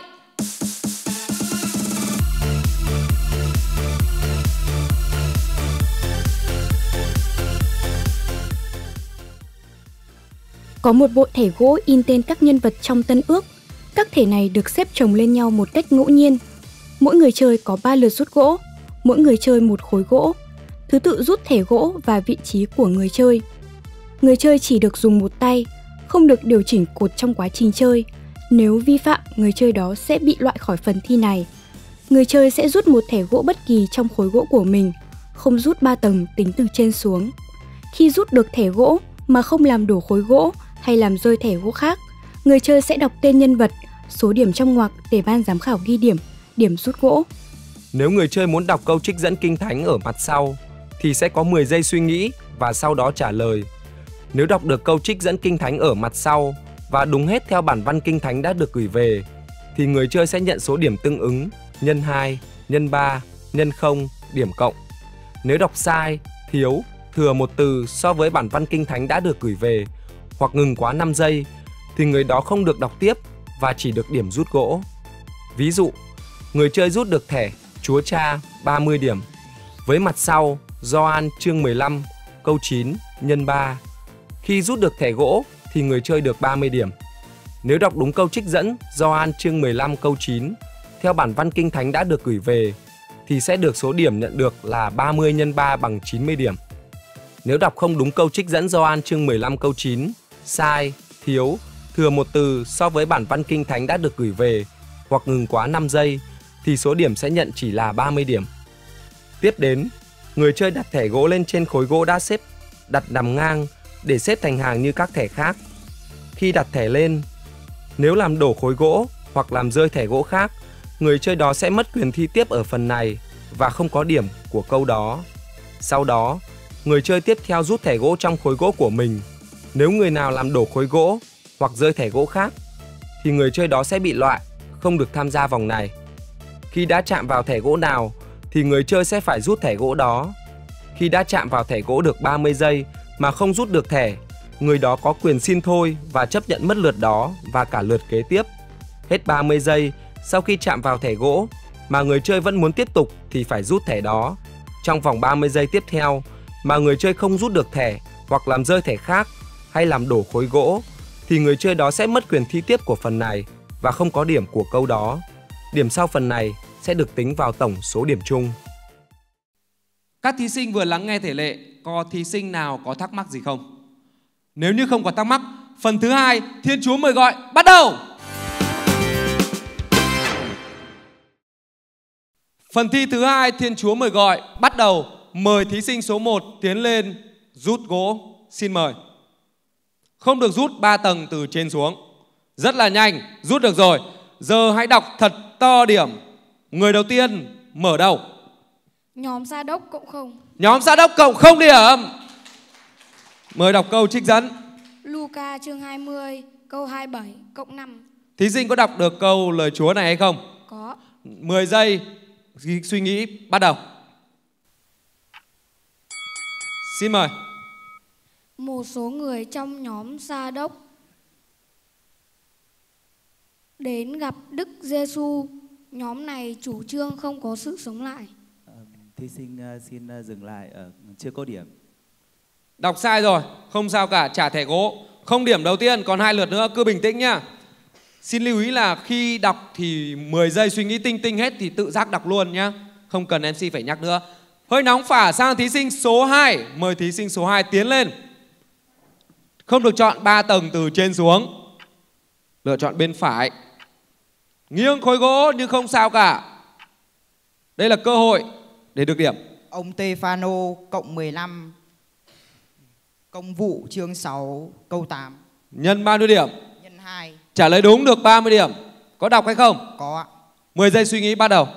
Speaker 3: Có một bộ thẻ gỗ in tên các nhân vật trong Tân Ước. Các thẻ này được xếp chồng lên nhau một cách ngẫu nhiên. Mỗi người chơi có ba lượt rút gỗ, mỗi người chơi một khối gỗ. Thứ tự rút thẻ gỗ và vị trí của người chơi. Người chơi chỉ được dùng một tay, không được điều chỉnh cột trong quá trình chơi. Nếu vi phạm, người chơi đó sẽ bị loại khỏi phần thi này. Người chơi sẽ rút một thẻ gỗ bất kỳ trong khối gỗ của mình, không rút ba tầng tính từ trên xuống. Khi rút được thẻ gỗ mà không làm đổ khối gỗ hay làm rơi thẻ gỗ khác, người chơi sẽ đọc tên nhân vật, số điểm trong ngoặc để ban giám khảo ghi điểm, điểm rút gỗ.
Speaker 2: Nếu người chơi muốn đọc câu trích dẫn Kinh Thánh ở mặt sau thì sẽ có mười giây suy nghĩ và sau đó trả lời. Nếu đọc được câu trích dẫn Kinh Thánh ở mặt sau và đúng hết theo bản văn Kinh Thánh đã được gửi về thì người chơi sẽ nhận số điểm tương ứng nhân hai, nhân ba, nhân không, điểm cộng. Nếu đọc sai, thiếu, thừa một từ so với bản văn Kinh Thánh đã được gửi về hoặc ngừng quá năm giây thì người đó không được đọc tiếp và chỉ được điểm rút gỗ. Ví dụ, người chơi rút được thẻ Chúa Cha ba mươi điểm với mặt sau Gioan chương mười lăm câu chín nhân ba. Khi rút được thẻ gỗ thì người chơi được ba mươi điểm. Nếu đọc đúng câu trích dẫn Gioan chương mười lăm câu chín theo bản văn Kinh Thánh đã được gửi về thì sẽ được số điểm nhận được là ba mươi nhân ba bằng chín mươi điểm. Nếu đọc không đúng câu trích dẫn Gioan chương mười lăm câu chín, sai, thiếu, thừa một từ so với bản văn Kinh Thánh đã được gửi về hoặc ngừng quá năm giây thì số điểm sẽ nhận chỉ là ba mươi điểm. Tiếp đến, người chơi đặt thẻ gỗ lên trên khối gỗ đã xếp đặt nằm ngang để xếp thành hàng như các thẻ khác. Khi đặt thẻ lên, nếu làm đổ khối gỗ hoặc làm rơi thẻ gỗ khác, người chơi đó sẽ mất quyền thi tiếp ở phần này và không có điểm của câu đó. Sau đó, người chơi tiếp theo rút thẻ gỗ trong khối gỗ của mình. Nếu người nào làm đổ khối gỗ hoặc rơi thẻ gỗ khác thì người chơi đó sẽ bị loại, không được tham gia vòng này. Khi đã chạm vào thẻ gỗ nào thì người chơi sẽ phải rút thẻ gỗ đó. Khi đã chạm vào thẻ gỗ được ba mươi giây mà không rút được thẻ, người đó có quyền xin thôi và chấp nhận mất lượt đó và cả lượt kế tiếp. Hết ba mươi giây, sau khi chạm vào thẻ gỗ mà người chơi vẫn muốn tiếp tục thì phải rút thẻ đó. Trong vòng ba mươi giây tiếp theo mà người chơi không rút được thẻ hoặc làm rơi thẻ khác hay làm đổ khối gỗ thì người chơi đó sẽ mất quyền thi tiếp của phần này và không có điểm của câu đó. Điểm sau phần này sẽ được tính vào tổng số điểm chung.
Speaker 9: Các thí sinh vừa lắng nghe thể lệ, có thí sinh nào có thắc mắc gì không? Nếu như không có thắc mắc, phần thứ hai, Thiên Chúa mời gọi, bắt đầu! Phần thi thứ hai, Thiên Chúa mời gọi, bắt đầu. Mời thí sinh số một tiến lên rút gỗ. Xin mời. Không được rút ba tầng từ trên xuống. Rất là nhanh, rút được rồi. Giờ hãy đọc thật to điểm. Người đầu tiên mở đầu.
Speaker 7: Nhóm Sa Đốc cộng không.
Speaker 9: Nhóm Sa Đốc cộng không điểm. Mời đọc câu trích dẫn.
Speaker 7: Luca chương hai mươi câu hai mươi bảy cộng năm.
Speaker 9: Thí sinh có đọc được câu lời Chúa này hay không?
Speaker 7: Có.
Speaker 9: mười giây suy nghĩ, bắt đầu. Xin mời.
Speaker 7: Một số người trong nhóm Sa Đốc đến gặp Đức Giêsu. Nhóm này chủ trương không có sự sống lại.
Speaker 8: À, thí sinh uh, xin uh, dừng lại, uh, chưa có điểm.
Speaker 9: Đọc sai rồi, không sao cả, trả thẻ gỗ. Không điểm đầu tiên, còn hai lượt nữa, cứ bình tĩnh nhá. Xin lưu ý là khi đọc thì mười giây suy nghĩ tinh tinh hết thì tự giác đọc luôn nhá. Không cần em xê phải nhắc nữa. Hơi nóng phả sang thí sinh số hai. Mời thí sinh số hai tiến lên. Không được chọn ba tầng từ trên xuống. Lựa chọn bên phải. Nghiêng khối gỗ nhưng không sao cả. Đây là cơ hội để được điểm.
Speaker 5: Ông Stefano cộng mười lăm. Công vụ chương sáu câu tám.
Speaker 9: Nhân bao nhiêu điểm?
Speaker 5: Nhân hai.
Speaker 9: Trả lời đúng được ba mươi điểm. Có đọc hay không?
Speaker 5: Có ạ.
Speaker 9: mười giây suy nghĩ bắt đầu.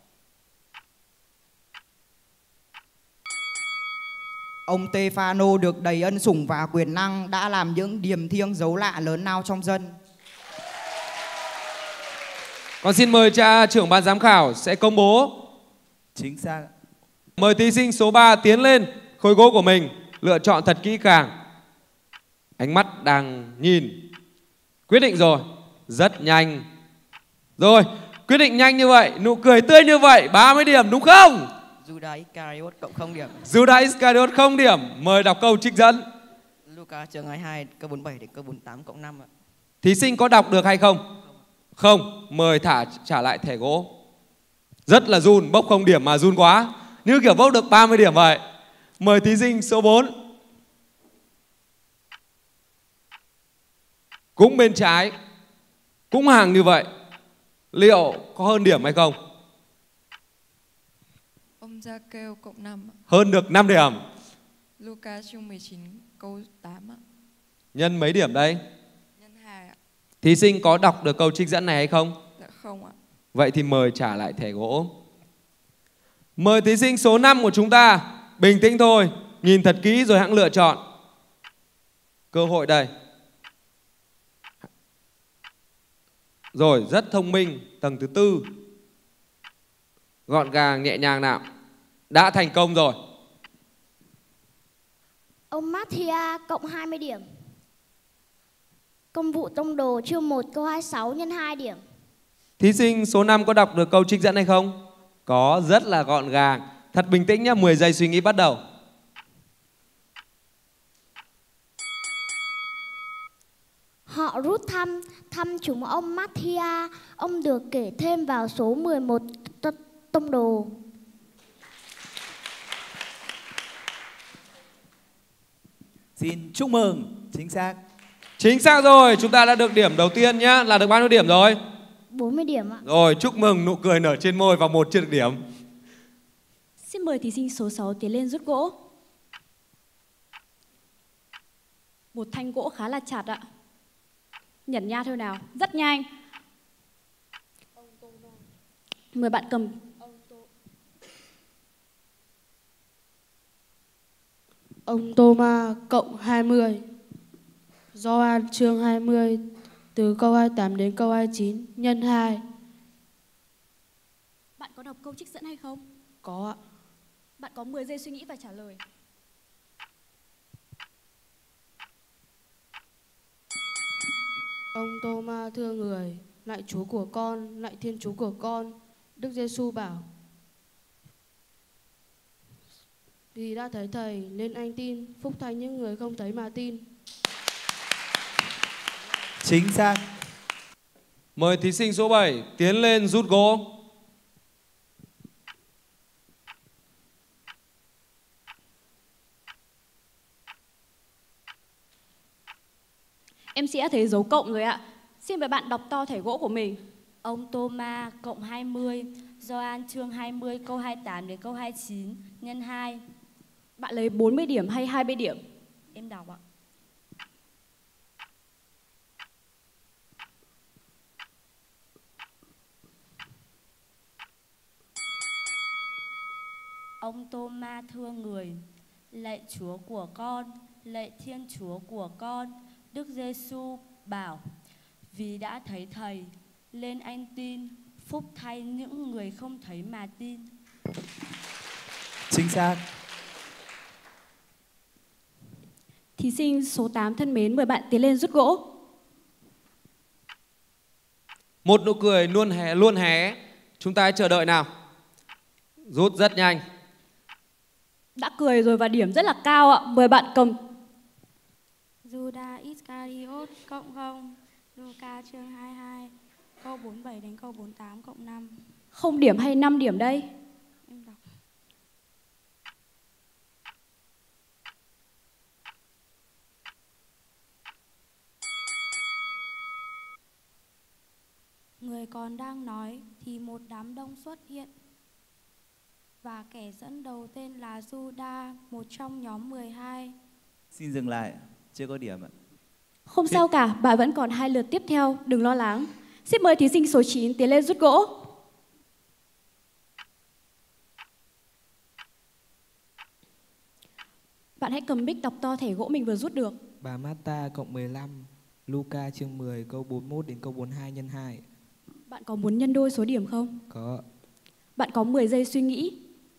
Speaker 5: Ông Stefano được đầy ân sủng và quyền năng, đã làm những điềm thiêng dấu lạ lớn lao trong dân.
Speaker 9: Con xin mời cha trưởng ban giám khảo sẽ công bố.
Speaker 8: Chính xác.
Speaker 9: Mời thí sinh số ba tiến lên khối gỗ của mình, lựa chọn thật kỹ càng. Ánh mắt đang nhìn. Quyết định rồi, rất nhanh. Rồi, quyết định nhanh như vậy, nụ cười tươi như vậy, ba mươi điểm đúng không?
Speaker 5: Judas Iscariot cộng không điểm.
Speaker 9: Judas Iscariot không điểm. Mời đọc câu trích dẫn.
Speaker 5: Luca chương hai mươi hai câu bốn mươi bảy đến câu bốn mươi tám cộng năm ạ.
Speaker 9: Thí sinh có đọc được hay không? Không, mời thả trả lại thẻ gỗ. Rất là run, bốc không điểm mà run quá. Như kiểu bốc được ba mươi điểm vậy. Mời thí sinh số bốn. Cũng bên trái, cũng hàng như vậy. Liệu có hơn điểm hay không?
Speaker 10: Ông Gia Kêu cộng năm.
Speaker 9: Hơn được năm điểm.
Speaker 10: Luca chương mười chín câu tám ạ.
Speaker 9: Nhân mấy điểm đây?
Speaker 10: Nhân hai ạ.
Speaker 9: Thí sinh có đọc được câu trích dẫn này hay không?
Speaker 10: Dạ không ạ.
Speaker 9: Vậy thì mời trả lại thẻ gỗ. Mời thí sinh số năm của chúng ta. Bình tĩnh thôi, nhìn thật kỹ rồi hãng lựa chọn. Cơ hội đây. Rồi, rất thông minh. Tầng thứ tư. Gọn gàng, nhẹ nhàng nào. Đã thành công rồi.
Speaker 4: Ông Mathia cộng hai mươi điểm. Công vụ tông đồ chương một câu hai mươi sáu nhân hai điểm.
Speaker 9: Thí sinh số năm có đọc được câu trích dẫn hay không? Có, rất là gọn gàng. Thật bình tĩnh nhé, mười giây suy nghĩ bắt đầu.
Speaker 4: Họ rút thăm, thăm chúng ông Mathia. Ông được kể thêm vào số mười một tông đồ.
Speaker 8: Xin chúc mừng. Chính xác.
Speaker 9: Chính xác rồi, chúng ta đã được điểm đầu tiên nhá. Là được bao nhiêu điểm rồi?
Speaker 4: bốn mươi điểm ạ.
Speaker 9: Rồi, chúc mừng, nụ cười nở trên môi và một chưa được điểm.
Speaker 1: Xin mời thí sinh số sáu tiến lên rút gỗ. Một thanh gỗ khá là chặt ạ. Nhẩn nha thôi nào, rất nhanh. Mời bạn cầm.
Speaker 6: Ông Thomas cộng hai mươi. Gioan chương hai mươi từ câu hai mươi tám đến câu hai mươi chín nhân hai.
Speaker 1: Bạn có đọc câu trích dẫn hay không?
Speaker 6: Có ạ.
Speaker 1: Bạn có mười giây suy nghĩ và trả lời.
Speaker 6: Ông Thomas thưa người, lạy Chúa của con, lạy Thiên Chúa của con. Đức Giêsu bảo: Vì đã thấy Thầy nên anh tin, phúc thay những người không thấy mà tin.
Speaker 8: Chính xác.
Speaker 9: Mời thí sinh số bảy tiến lên rút gỗ.
Speaker 1: Em sĩ đã thấy dấu cộng rồi ạ. Xin mời bạn đọc to thẻ gỗ của mình.
Speaker 11: Ông Thomas cộng hai mươi. Gioan chương hai mươi câu hai mươi tám đến câu hai mươi chín nhân hai.
Speaker 1: Bạn lấy bốn mươi điểm hay hai mươi điểm?
Speaker 11: Em đọc ạ. Ông Thomas thưa người, lạy Chúa của con, lạy Thiên Chúa của con. Đức Giêsu bảo: Vì đã thấy Thầy nên anh tin, phúc thay những người không thấy mà tin.
Speaker 8: Chính xác.
Speaker 1: Thí sinh số tám thân mến, mời bạn tiến lên rút gỗ.
Speaker 9: Một nụ cười luôn hé, luôn hé. Chúng ta hãy chờ đợi nào. Rút rất nhanh.
Speaker 1: Đã cười rồi và điểm rất là cao ạ. Mời bạn cầm.
Speaker 7: Judas Iscariot cộng không. Luca chương hai mươi hai câu bốn mươi bảy đến câu bốn mươi tám cộng năm.
Speaker 1: Không điểm hay năm điểm đây?
Speaker 7: Em đọc. Người còn đang nói thì một đám đông xuất hiện. Và kẻ dẫn đầu tên là Judas, một trong nhóm mười hai.
Speaker 8: Xin dừng lại, chưa có điểm ạ.
Speaker 1: Không sao cả, bạn vẫn còn hai lượt tiếp theo, đừng lo lắng. Xin mời thí sinh số chín tiến lên rút gỗ. Bạn hãy cầm mic đọc to thẻ gỗ mình vừa rút được.
Speaker 12: Bà Marta cộng mười lăm. Luca chương mười câu bốn mươi mốt đến câu bốn mươi hai nhân hai.
Speaker 1: Bạn có muốn nhân đôi số điểm không?
Speaker 12: Có.
Speaker 1: Bạn có mười giây suy nghĩ.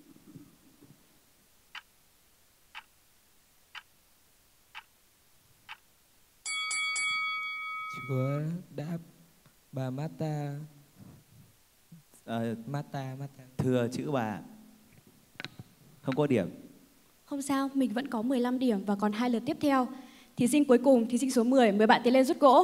Speaker 12: Chúa đáp bà Mata.
Speaker 8: Ờ,
Speaker 12: Mata, Mata.
Speaker 8: Thừa chữ bà. Không có điểm.
Speaker 1: Không sao, mình vẫn có mười lăm điểm và còn hai lượt tiếp theo. Thí sinh cuối cùng, thí sinh số mười, mời bạn tiến lên rút gỗ.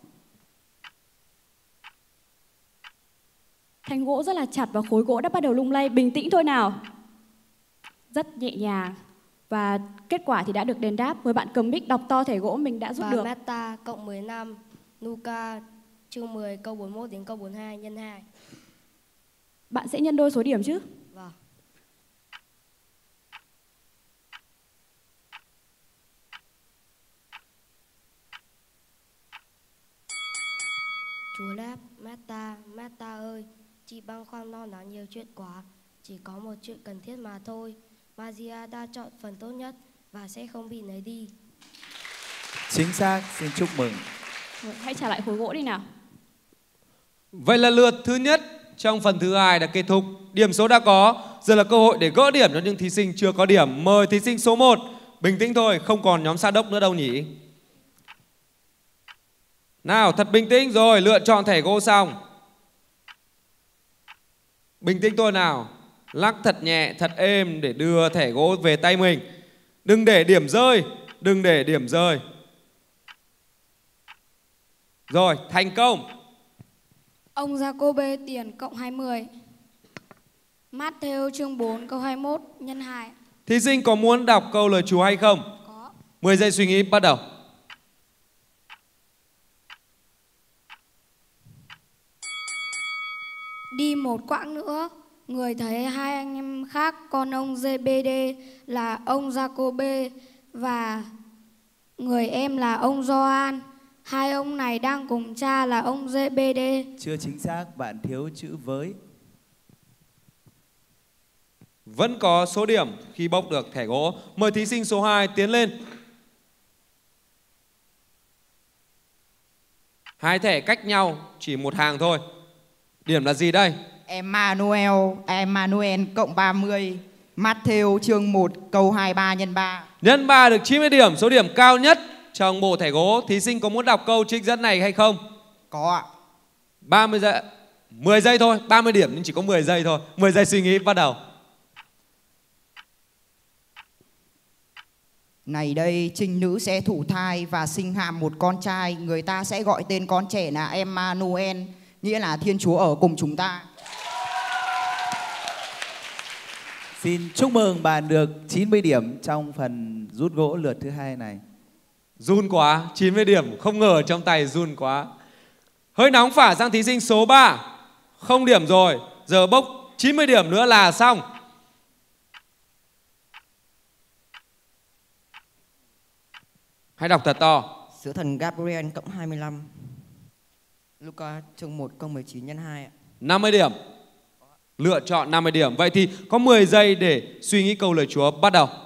Speaker 1: Thanh gỗ rất là chặt và khối gỗ đã bắt đầu lung lay. Bình tĩnh thôi nào. Rất nhẹ nhàng. Và kết quả thì đã được đền đáp. Mời bạn cầm mic đọc to thẻ gỗ mình đã rút
Speaker 11: Bà
Speaker 1: được.
Speaker 11: Meta cộng mười lăm, Luca chương mười câu bốn mươi mốt đến câu bốn mươi hai nhân hai.
Speaker 1: Bạn sẽ nhân đôi số điểm chứ?
Speaker 11: Vâng. Chúa đáp, Meta, Meta ơi, chị băn khoăn lo lắng nhiều chuyện quá. Chỉ có một chuyện cần thiết mà thôi. Maria đã chọn phần tốt nhất và sẽ không bị lấy đi.
Speaker 8: Chính xác, xin chúc mừng.
Speaker 1: Rồi, hãy trả lại khối gỗ đi nào.
Speaker 9: Vậy là lượt thứ nhất trong phần thứ hai đã kết thúc. Điểm số đã có, giờ là cơ hội để gỡ điểm cho những thí sinh chưa có điểm. Mời thí sinh số một. Bình tĩnh thôi, không còn nhóm Sa Đốc nữa đâu nhỉ. Nào, thật bình tĩnh rồi, lựa chọn thẻ gỗ xong. Bình tĩnh thôi nào. Lắc thật nhẹ, thật êm để đưa thẻ gỗ về tay mình. Đừng để điểm rơi, đừng để điểm rơi. Rồi, thành công.
Speaker 13: Ông Giacôbê tiền cộng hai mươi. Matthew chương bốn câu hai mươi mốt nhân hai.
Speaker 9: Thí sinh có muốn đọc câu lời Chúa hay không?
Speaker 13: Có.
Speaker 9: mười giây suy nghĩ bắt đầu.
Speaker 13: Đi một quãng nữa, người thấy hai anh em khác con ông giê bê đê là ông Giacôbê và người em là ông Gioan. Hai ông này đang cùng cha là ông giê bê đê.
Speaker 8: Chưa chính xác, bạn thiếu chữ với.
Speaker 9: Vẫn có số điểm khi bốc được thẻ gỗ. Mời thí sinh số hai tiến lên. Hai thẻ cách nhau, chỉ một hàng thôi. Điểm là gì đây?
Speaker 5: Emmanuel, Emmanuel cộng ba mươi. Matthew chương một câu hai mươi ba nhân ba.
Speaker 9: Nhân ba được chín mươi điểm, số điểm cao nhất trong bộ thẻ gỗ. Thí sinh có muốn đọc câu trích dẫn này hay không?
Speaker 5: Có ạ.
Speaker 9: ba mươi giây, mười giây thôi, ba mươi điểm nhưng chỉ có mười giây thôi. mười giây suy nghĩ bắt đầu.
Speaker 5: Này đây, trinh nữ sẽ thụ thai và sinh hàm một con trai. Người ta sẽ gọi tên con trẻ là Emmanuel, nghĩa là Thiên Chúa ở cùng chúng ta.
Speaker 8: Xin chúc mừng bạn được chín mươi điểm trong phần rút gỗ lượt thứ hai này.
Speaker 9: Run quá, chín mươi điểm, không ngờ trong tay run quá. Hơi nóng phả sang thí sinh số ba. Không điểm rồi, giờ bốc chín mươi điểm nữa là xong. Hãy đọc thật to.
Speaker 14: Sứ thần Gabriel cộng hai mươi lăm. Luca chương một câu mười chín nhân hai.
Speaker 9: năm mươi điểm. Lựa chọn năm mươi điểm. Vậy thì có mười giây để suy nghĩ câu lời Chúa bắt đầu.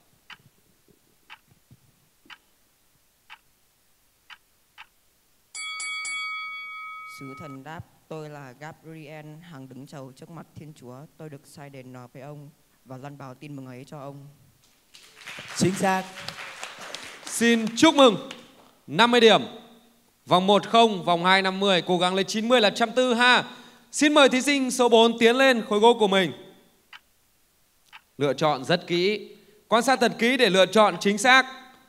Speaker 14: Sứ thần đáp, tôi là Gabriel, hàng đứng chầu trước mặt Thiên Chúa. Tôi được sai đến nói với ông và loan báo tin mừng ấy cho ông.
Speaker 8: Chính xác.
Speaker 9: Xin chúc mừng. năm mươi điểm. Vòng một không, vòng hai năm mươi. Cố gắng lên chín mươi là một trăm bốn mươi ha. Xin mời thí sinh số bốn tiến lên khối gỗ của mình. Lựa chọn rất kỹ. Quan sát thật kỹ để lựa chọn chính xác.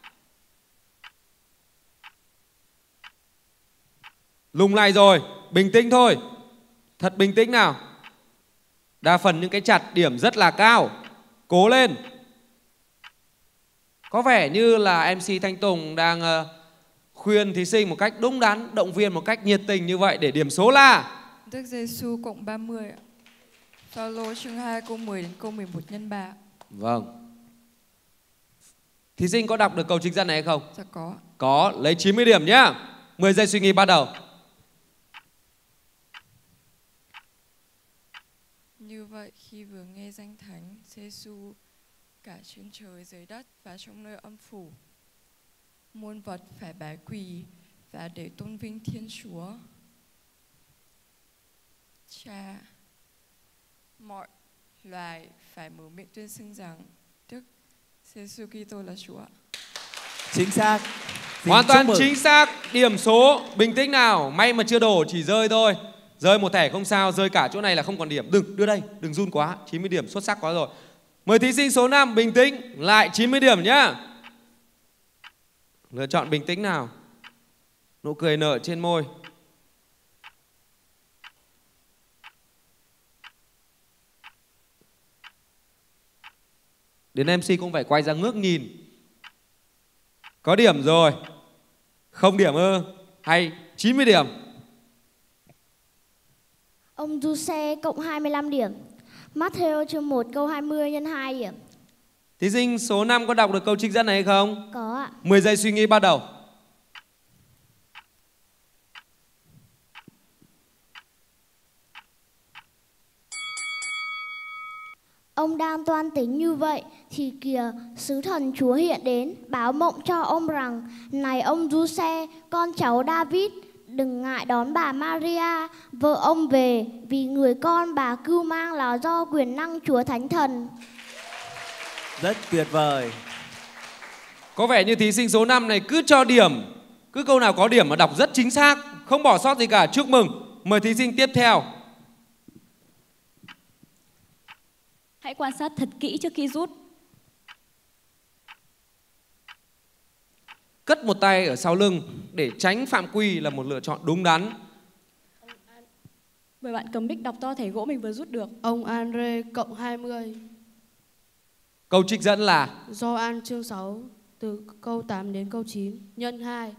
Speaker 9: Lùng này rồi, bình tĩnh thôi. Thật bình tĩnh nào. Đa phần những cái chặt điểm rất là cao. Cố lên. Có vẻ như là em xê Thanh Tùng đang uh, khuyên thí sinh một cách đúng đắn, động viên một cách nhiệt tình như vậy để điểm số là
Speaker 10: Đức Giêsu cộng ba mươi ạ. Phaolô chương hai câu mười đến câu mười một nhân ba.
Speaker 9: Vâng. Thí sinh có đọc được câu trích dẫn này hay không?
Speaker 10: Dạ có.
Speaker 9: Có, lấy chín mươi điểm nhá. mười giây suy nghĩ bắt đầu.
Speaker 10: Như vậy khi vừa nghe danh thánh Giêsu cả trên trời dưới đất và trong nơi âm phủ, muôn vật phải bái quỳ và để tôn vinh Thiên Chúa. Cha, mọi loài phải mở miệng tuyên xưng rằng Đức Giêsu Kitô là Chúa.
Speaker 8: Chính xác. Xin
Speaker 9: Hoàn toàn
Speaker 8: chúc mừng.
Speaker 9: chính xác. Điểm số. Bình tĩnh nào. May mà chưa đổ, chỉ rơi thôi. Rơi một thẻ không sao, rơi cả chỗ này là không còn điểm. Đừng, đưa đây, đừng run quá. chín mươi điểm xuất sắc quá rồi. Mời thí sinh số năm bình tĩnh, lại chín mươi điểm nhá. Lựa chọn bình tĩnh nào. Nụ cười nở trên môi. Đến em xê cũng phải quay ra ngước nhìn. Có điểm rồi. Không điểm ư? Hay chín mươi điểm?
Speaker 4: Ông Giuse cộng hai mươi lăm điểm. Matthew chương một câu hai mươi nhân hai điểm.
Speaker 9: Thí sinh số năm có đọc được câu trích dẫn này hay không?
Speaker 4: Có ạ.
Speaker 9: mười giây suy nghĩ bắt đầu.
Speaker 4: Ông đang toan tính như vậy thì kìa sứ thần Chúa hiện đến báo mộng cho ông rằng: này ông Giuse, con cháu David, đừng ngại đón bà Maria vợ ông về, vì người con bà cưu mang là do quyền năng Chúa Thánh Thần.
Speaker 8: Rất tuyệt vời.
Speaker 9: Có vẻ như thí sinh số năm này cứ cho điểm, cứ câu nào có điểm mà đọc rất chính xác, không bỏ sót gì cả. Chúc mừng. Mời thí sinh tiếp theo.
Speaker 1: Hãy quan sát thật kỹ trước khi rút.
Speaker 9: Cất một tay ở sau lưng để tránh phạm quy là một lựa chọn đúng đắn.
Speaker 1: Mời bạn cầm mic đọc to thẻ gỗ mình vừa rút được.
Speaker 6: Ông Andre cộng hai mươi.
Speaker 9: Câu trích dẫn là
Speaker 6: Gioan chương sáu từ câu tám đến câu chín nhân hai.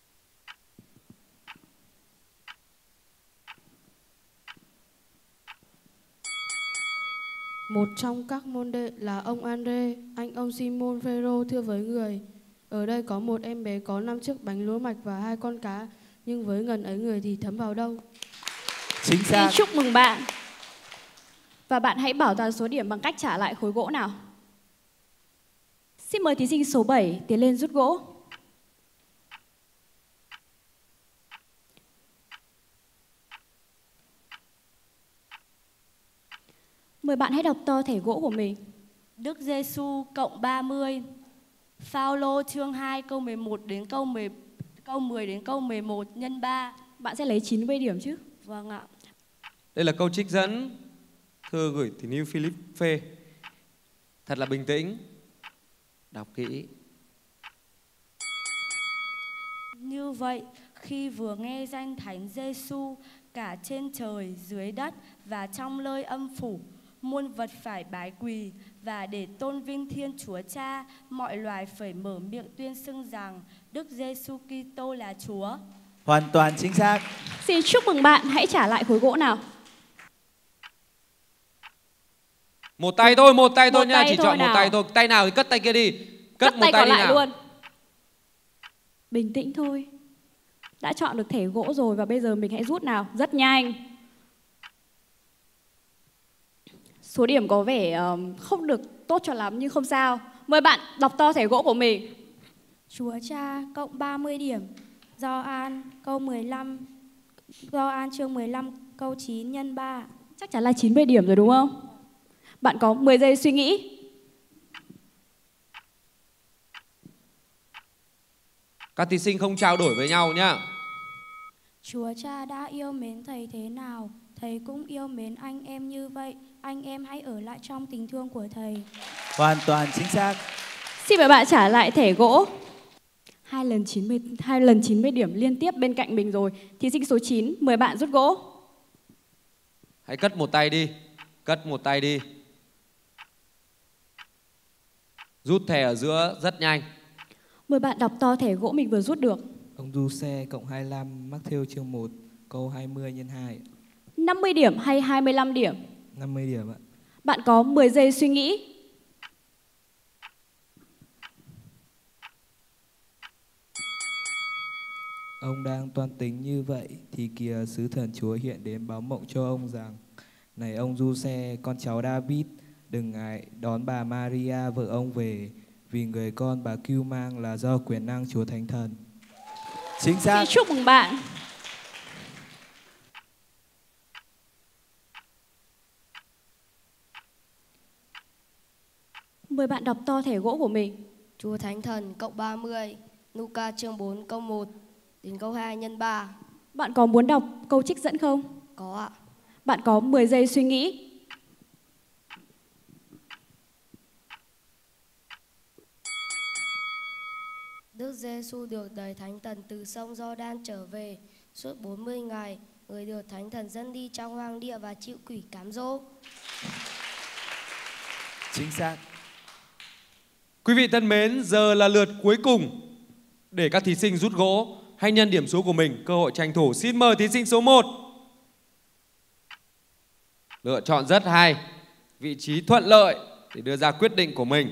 Speaker 6: Một trong các môn đệ là ông Andre, anh ông Simon Phêrô thưa với người: ở đây có một em bé có năm chiếc bánh lúa mạch và hai con cá, nhưng với ngần ấy người thì thấm vào đâu?
Speaker 8: Chính xác.
Speaker 1: Xin chúc mừng bạn. Và bạn hãy bảo toàn số điểm bằng cách trả lại khối gỗ nào. Xin mời thí sinh số bảy tiến lên rút gỗ. Mời bạn hãy đọc to thẻ gỗ của mình.
Speaker 11: Đức Giêsu cộng ba mươi. Phaolô chương hai câu mười một đến câu mười câu mười đến câu mười một nhân ba.
Speaker 1: Bạn sẽ lấy chín mươi điểm chứ?
Speaker 11: Vâng ạ.
Speaker 9: đây là câu trích dẫn thư gửi từ New Philippe. Thật là bình tĩnh. Đọc kỹ.
Speaker 11: Như vậy, khi vừa nghe danh Thánh Giêsu, cả trên trời, dưới đất và trong nơi âm phủ, muôn vật phải bái quỳ, và để tôn vinh Thiên Chúa Cha, mọi loài phải mở miệng tuyên xưng rằng Đức Giêsu Kitô là Chúa.
Speaker 8: Hoàn toàn chính xác.
Speaker 1: Xin chúc mừng bạn, hãy trả lại khối gỗ nào.
Speaker 9: Một tay thôi, một tay thôi
Speaker 1: Một
Speaker 9: nha,
Speaker 1: tay
Speaker 9: chỉ
Speaker 1: thôi
Speaker 9: chọn
Speaker 1: nào.
Speaker 9: một tay thôi. Tay nào thì cất tay kia đi. Cất,
Speaker 1: Cất
Speaker 9: một
Speaker 1: tay
Speaker 9: tay
Speaker 1: còn
Speaker 9: đi
Speaker 1: lại
Speaker 9: nào.
Speaker 1: luôn. Bình tĩnh thôi. Đã chọn được thẻ gỗ rồi và bây giờ mình hãy rút nào. Rất nhanh. Số điểm có vẻ um, không được tốt cho lắm nhưng không sao. Mời bạn đọc to thẻ gỗ của mình.
Speaker 7: Chúa Cha cộng ba mươi điểm. Gioan câu mười lăm. Gioan chương mười lăm câu chín nhân ba.
Speaker 1: Chắc chắn là chín mươi điểm rồi đúng không? Bạn có mười giây suy nghĩ.
Speaker 9: Các thí sinh không trao đổi với nhau nhá.
Speaker 7: Chúa Cha đã yêu mến Thầy thế nào, Thầy cũng yêu mến anh em như vậy. Anh em hãy ở lại trong tình thương của Thầy.
Speaker 8: Hoàn toàn chính xác.
Speaker 1: Xin mời bạn trả lại thẻ gỗ. Hai lần chín mươi, hai lần chín mươi điểm liên tiếp bên cạnh mình rồi. Thí sinh số chín, mời bạn rút gỗ.
Speaker 9: Hãy cất một tay đi. Cất một tay đi. Rút thẻ ở giữa rất nhanh.
Speaker 1: Mời bạn đọc to thẻ gỗ mình vừa rút được.
Speaker 12: Ông Giuse cộng hai mươi lăm, Matthew chương một, câu hai mươi nhân hai.
Speaker 1: năm mươi điểm hay hai mươi lăm điểm?
Speaker 12: năm mươi điểm ạ.
Speaker 1: Bạn có mười giây suy nghĩ.
Speaker 12: Ông đang toan tính như vậy thì kìa sứ thần Chúa hiện đến báo mộng cho ông rằng: này ông Giuse, con cháu David, đừng ngại đón bà Maria vợ ông về, vì người con bà cưu mang là do quyền năng Chúa Thánh Thần.
Speaker 8: Chính xác.
Speaker 1: Xin chúc mừng bạn. Mời bạn đọc to thẻ gỗ của mình.
Speaker 13: Chúa Thánh Thần cộng ba mươi, Luca chương bốn câu một đến câu hai nhân ba.
Speaker 1: Bạn có muốn đọc câu trích dẫn không?
Speaker 13: Có ạ.
Speaker 1: Bạn có mười giây suy nghĩ.
Speaker 13: Đức Giêsu được đầy Thánh Thần từ sông Giođan trở về. Suốt bốn mươi ngày, người được Thánh Thần dẫn đi trong hoang địa và chịu quỷ cám dỗ.
Speaker 8: Chính xác.
Speaker 9: Quý vị thân mến, giờ là lượt cuối cùng để các thí sinh rút gỗ. Hãy nhân điểm số của mình, cơ hội tranh thủ. Xin mời thí sinh số một. Lựa chọn rất hay, vị trí thuận lợi để đưa ra quyết định của mình.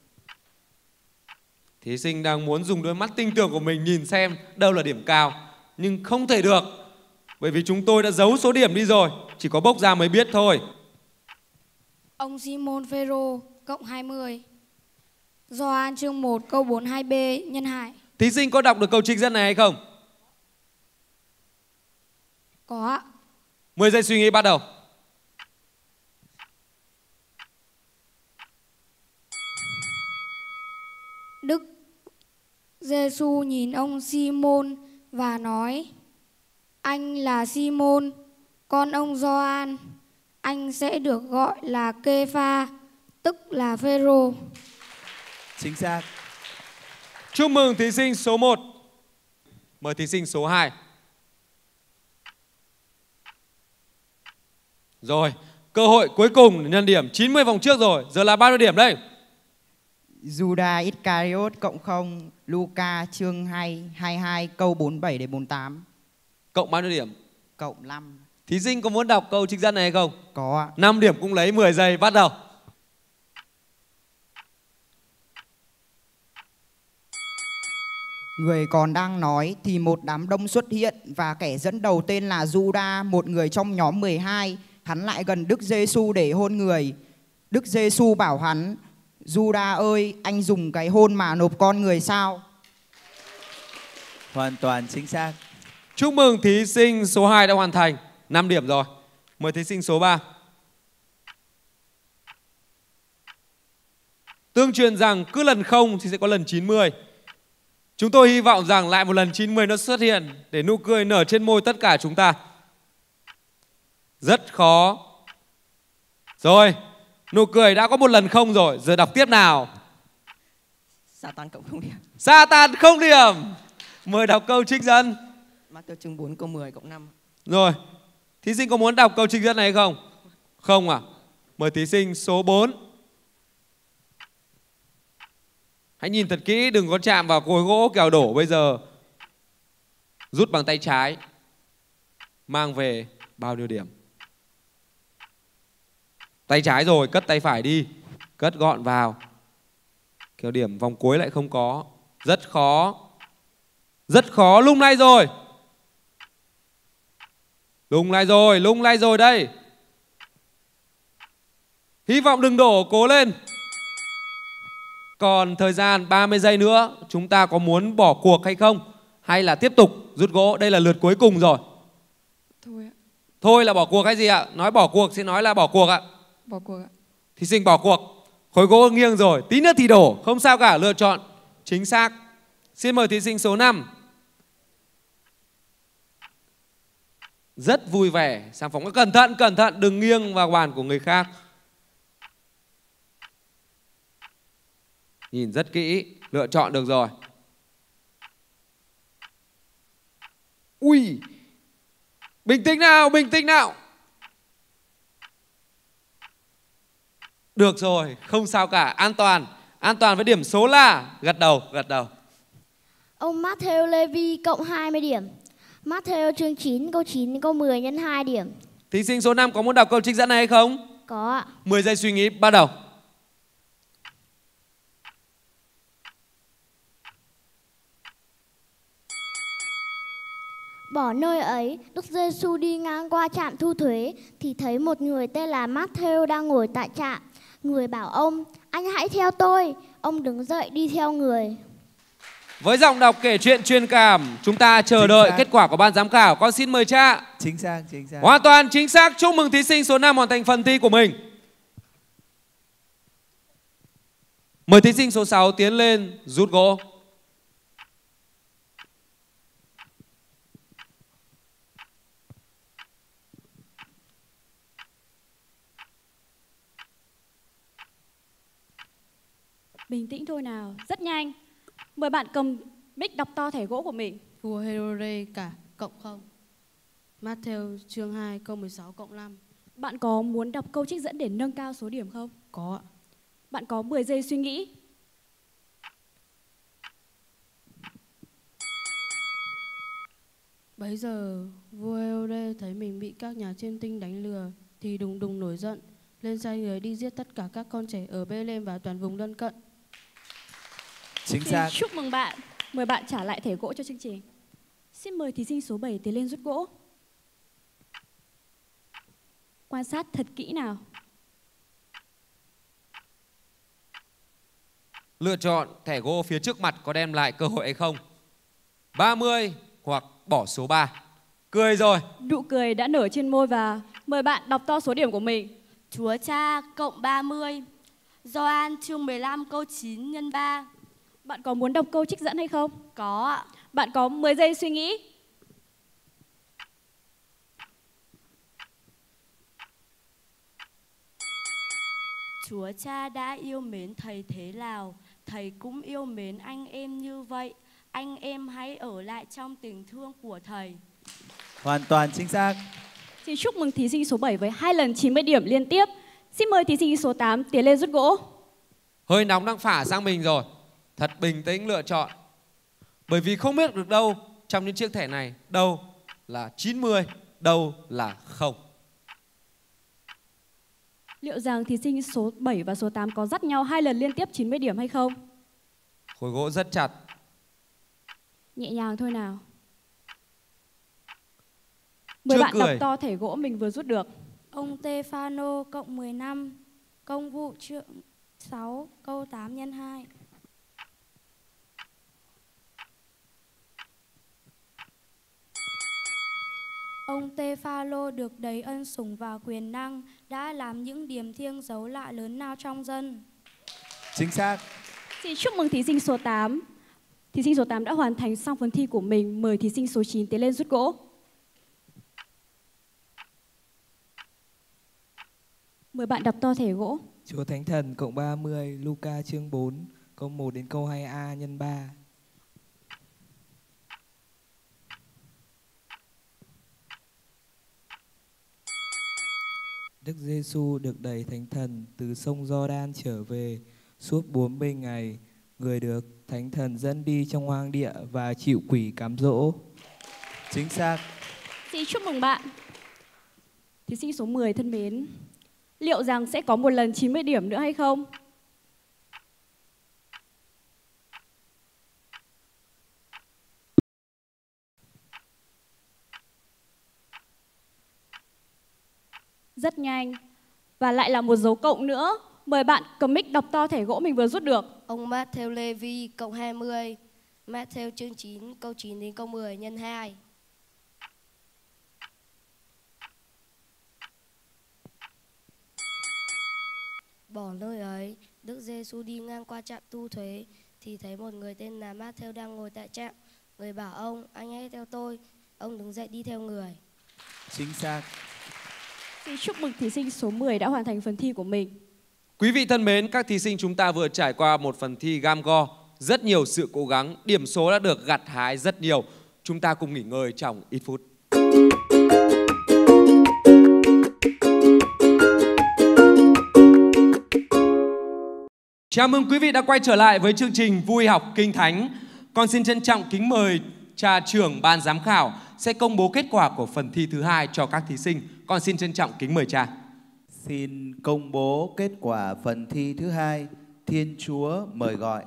Speaker 9: Thí sinh đang muốn dùng đôi mắt tinh tường của mình nhìn xem đâu là điểm cao, nhưng không thể được, bởi vì chúng tôi đã giấu số điểm đi rồi, chỉ có bốc ra mới biết thôi.
Speaker 13: Ông Simon Phêrô cộng hai mươi. Gioan chương một câu bốn mươi hai b nhân hai.
Speaker 9: Thí sinh có đọc được câu trích dẫn này hay không?
Speaker 13: Có ạ.
Speaker 9: mười giây suy nghĩ bắt đầu.
Speaker 13: Đức Giêsu nhìn ông Simon và nói: Anh là Simon, con ông Gioan, anh sẽ được gọi là Kê-pha, tức là Phêrô.
Speaker 8: Chính xác.
Speaker 9: Chúc mừng thí sinh số một. Mời thí sinh số hai. Rồi, cơ hội cuối cùng nhân điểm chín mươi vòng trước rồi. Giờ là bao nhiêu điểm đây?
Speaker 5: Judas Iscariot cộng không, Luca chương hai, hai mươi hai câu bốn mươi bảy đến bốn mươi tám.
Speaker 9: Cộng bao nhiêu điểm?
Speaker 5: Cộng năm.
Speaker 9: Thí sinh có muốn đọc câu trích dẫn này hay không?
Speaker 5: Có ạ.
Speaker 9: năm điểm cũng lấy, mười giây bắt đầu.
Speaker 5: Người còn đang nói thì một đám đông xuất hiện và kẻ dẫn đầu tên là Judas, một người trong nhóm mười hai. Hắn lại gần Đức Giêsu để hôn người. Đức Giêsu bảo hắn: Judas ơi, anh dùng cái hôn mà nộp con người sao?
Speaker 8: Hoàn toàn chính xác.
Speaker 9: Chúc mừng thí sinh số hai đã hoàn thành, năm điểm rồi. Mời thí sinh số ba. Tương truyền rằng cứ lần không thì sẽ có lần chín mươi. Chúng tôi hy vọng rằng lại một lần chín mươi nó xuất hiện để nụ cười nở trên môi tất cả chúng ta. Rất khó. Rồi, nụ cười đã có một lần không rồi, giờ đọc tiếp nào.
Speaker 14: Satan cộng không điểm.
Speaker 9: Satan không điểm. Mời đọc câu trích dẫn.
Speaker 14: Matthew chương bốn câu mười cộng năm.
Speaker 9: Rồi, thí sinh có muốn đọc câu trích dẫn này không? Không à? Mời thí sinh số bốn. Hãy nhìn thật kỹ, đừng có chạm vào cối gỗ kẻo đổ bây giờ. Rút bằng tay trái. Mang về bao nhiêu điểm? Tay trái rồi, cất tay phải đi. Cất gọn vào. Kiểu điểm vòng cuối lại không có. Rất khó. Rất khó, lung lay rồi. Lung lay rồi, lung lay rồi đây. Hy vọng đừng đổ, cố lên. Còn thời gian ba mươi giây nữa, chúng ta có muốn bỏ cuộc hay không? Hay là tiếp tục rút gỗ? Đây là lượt cuối cùng rồi.
Speaker 10: Thôi ạ.
Speaker 9: Thôi là bỏ cuộc hay gì ạ? Nói bỏ cuộc sẽ nói là bỏ cuộc ạ.
Speaker 10: Bỏ cuộc ạ.
Speaker 9: Thí sinh bỏ cuộc. Khối gỗ nghiêng rồi, tí nữa thì đổ. Không sao cả, lựa chọn chính xác. Xin mời thí sinh số năm. Rất vui vẻ, sang phóng. Cẩn thận, cẩn thận, đừng nghiêng vào bàn của người khác. Nhìn rất kỹ, lựa chọn được rồi. Ui, bình tĩnh nào, bình tĩnh nào. Được rồi, không sao cả, an toàn. An toàn với điểm số là gật đầu, gật đầu.
Speaker 4: Ông Matthew Levi cộng hai mươi điểm. Matthew chương chín câu chín câu mười nhân hai điểm.
Speaker 9: Thí sinh số năm có muốn đọc câu trích dẫn này hay không?
Speaker 4: Có ạ.
Speaker 9: mười giây suy nghĩ, bắt đầu.
Speaker 4: Bỏ nơi ấy, Đức Giêsu đi ngang qua trạm thu thuế thì thấy một người tên là Matthew đang ngồi tại trạm. Người bảo ông: anh hãy theo tôi. Ông đứng dậy đi theo người.
Speaker 9: Với giọng đọc kể chuyện truyền cảm, chúng ta chờ chính đợi xác. Kết quả của ban giám khảo. Con xin mời cha.
Speaker 8: Chính xác, chính xác.
Speaker 9: Hoàn toàn chính xác. Chúc mừng thí sinh số năm hoàn thành phần thi của mình. Mời thí sinh số sáu tiến lên rút gỗ.
Speaker 1: Bình tĩnh thôi nào, rất nhanh. Mời bạn cầm mic đọc to thẻ gỗ của mình.
Speaker 6: Vua Herode cả cộng không. Matthew chương hai câu mười sáu cộng năm.
Speaker 1: Bạn có muốn đọc câu trích dẫn để nâng cao số điểm không?
Speaker 6: Có ạ.
Speaker 1: Bạn có mười giây suy nghĩ.
Speaker 6: Bấy giờ vua Herode thấy mình bị các nhà chiêm tinh đánh lừa thì đùng đùng nổi giận, lên sai người đi giết tất cả các con trẻ ở Bethlehem và toàn vùng lân cận.
Speaker 8: Chính xác.
Speaker 1: Chúc mừng bạn. Mời bạn trả lại thẻ gỗ cho chương trình. Xin mời thí sinh số bảy tiến lên rút gỗ. Quan sát thật kỹ nào.
Speaker 9: Lựa chọn thẻ gỗ phía trước mặt có đem lại cơ hội hay không? ba mươi hoặc bỏ số ba. Cười rồi.
Speaker 1: Nụ cười đã nở trên môi và mời bạn đọc to số điểm của mình.
Speaker 11: Chúa Cha cộng ba mươi. Gioan chương mười lăm câu chín nhân ba.
Speaker 1: Bạn có muốn đọc câu trích dẫn hay không?
Speaker 11: Có ạ.
Speaker 1: Bạn có mười giây suy nghĩ.
Speaker 11: Chúa Cha đã yêu mến thầy thế nào, thầy cũng yêu mến anh em như vậy. Anh em hãy ở lại trong tình thương của thầy.
Speaker 8: Hoàn toàn chính xác.
Speaker 1: Xin chúc mừng thí sinh số bảy với hai lần chín mươi điểm liên tiếp. Xin mời thí sinh số tám tiến lên rút gỗ.
Speaker 9: Hơi nóng đang phả sang mình rồi. Thật bình tĩnh lựa chọn. Bởi vì không biết được đâu trong những chiếc thẻ này, đâu là chín mươi, đâu là không.
Speaker 1: Liệu rằng thí sinh số bảy và số tám có dắt nhau hai lần liên tiếp chín mươi điểm hay không?
Speaker 9: Khối gỗ rất chặt.
Speaker 1: Nhẹ nhàng thôi nào. Mời
Speaker 9: Chưa
Speaker 1: bạn
Speaker 9: cười.
Speaker 1: đọc to thẻ gỗ mình vừa rút được.
Speaker 7: Ông Stefano cộng mười lăm. Công vụ chương sáu câu tám nhân hai. Ông Stefano được đầy ân sủng và quyền năng, đã làm những điềm thiêng dấu lạ lớn lao trong dân.
Speaker 8: Chính xác.
Speaker 1: Xin chúc mừng thí sinh số tám. Thí sinh số tám đã hoàn thành xong phần thi của mình. Mời thí sinh số chín tiến lên rút gỗ. Mời bạn đọc to thẻ gỗ.
Speaker 12: Chúa Thánh Thần cộng ba mươi, Luca chương bốn, câu một đến câu hai a nhân ba. Đức Giêsu được đầy Thánh Thần từ sông Giođan trở về. Suốt bốn mươi ngày, người được Thánh Thần dẫn đi trong hoang địa và chịu quỷ cám dỗ.
Speaker 8: Chính xác.
Speaker 1: Xin chúc mừng bạn. Thí sinh số mười thân mến, liệu rằng sẽ có một lần chín mươi điểm nữa hay không? Rất nhanh. Và lại là một dấu cộng nữa. Mời bạn cầm mic đọc to thẻ gỗ mình vừa rút được.
Speaker 15: Ông Matthew Levy cộng hai mươi. Matthew chương chín câu chín đến câu mười nhân hai. Bỏ nơi ấy, Đức Giêsu đi ngang qua trạm thu thuế thì thấy một người tên là Matthew đang ngồi tại trạm. Người bảo ông, anh hãy theo tôi. Ông đứng dậy đi theo người.
Speaker 8: Chính xác.
Speaker 1: Xin chúc mừng thí sinh số mười đã hoàn thành phần thi của mình.
Speaker 9: Quý vị thân mến, các thí sinh chúng ta vừa trải qua một phần thi gam go, rất nhiều sự cố gắng, điểm số đã được gặt hái rất nhiều. Chúng ta cùng nghỉ ngơi trong ít phút. Chào mừng quý vị đã quay trở lại với chương trình Vui học Kinh Thánh. Con xin trân trọng kính mời cha trưởng ban giám khảo sẽ công bố kết quả của phần thi thứ hai cho các thí sinh. Con xin trân trọng kính mời cha.
Speaker 8: Xin công bố kết quả phần thi thứ hai. Thiên Chúa mời gọi.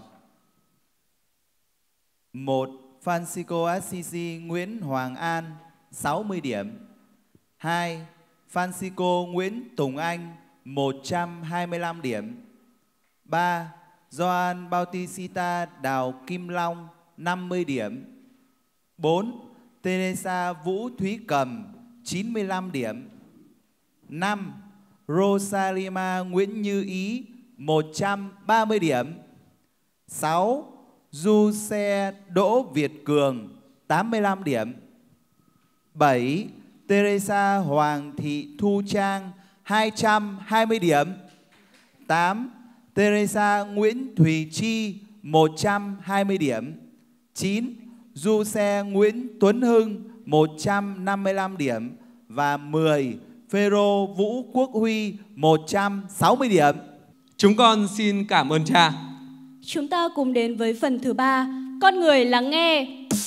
Speaker 8: một. Francisco Assisi Nguyễn Hoàng An sáu mươi điểm. hai. Francisco Nguyễn Tùng Anh một trăm hai mươi lăm điểm. ba. Gioan Bautista Đào Kim Long năm mươi điểm. bốn. Teresa Vũ Thúy Cầm chín mươi lăm điểm. năm. Rosalima Nguyễn Như Ý một trăm ba mươi điểm. sáu. Du Xe Đỗ Việt Cường tám mươi lăm điểm. bảy. Teresa Hoàng Thị Thu Trang hai trăm hai mươi điểm. tám. Teresa Nguyễn Thùy Chi một trăm hai mươi điểm. chín. Du Xe Nguyễn Tuấn Hưng một trăm năm mươi lăm điểm. Và mười. Phêrô Vũ Quốc Huy một trăm sáu mươi điểm.
Speaker 9: Chúng con xin cảm ơn cha.
Speaker 1: Chúng ta cùng đến với phần thứ ba, con người lắng nghe.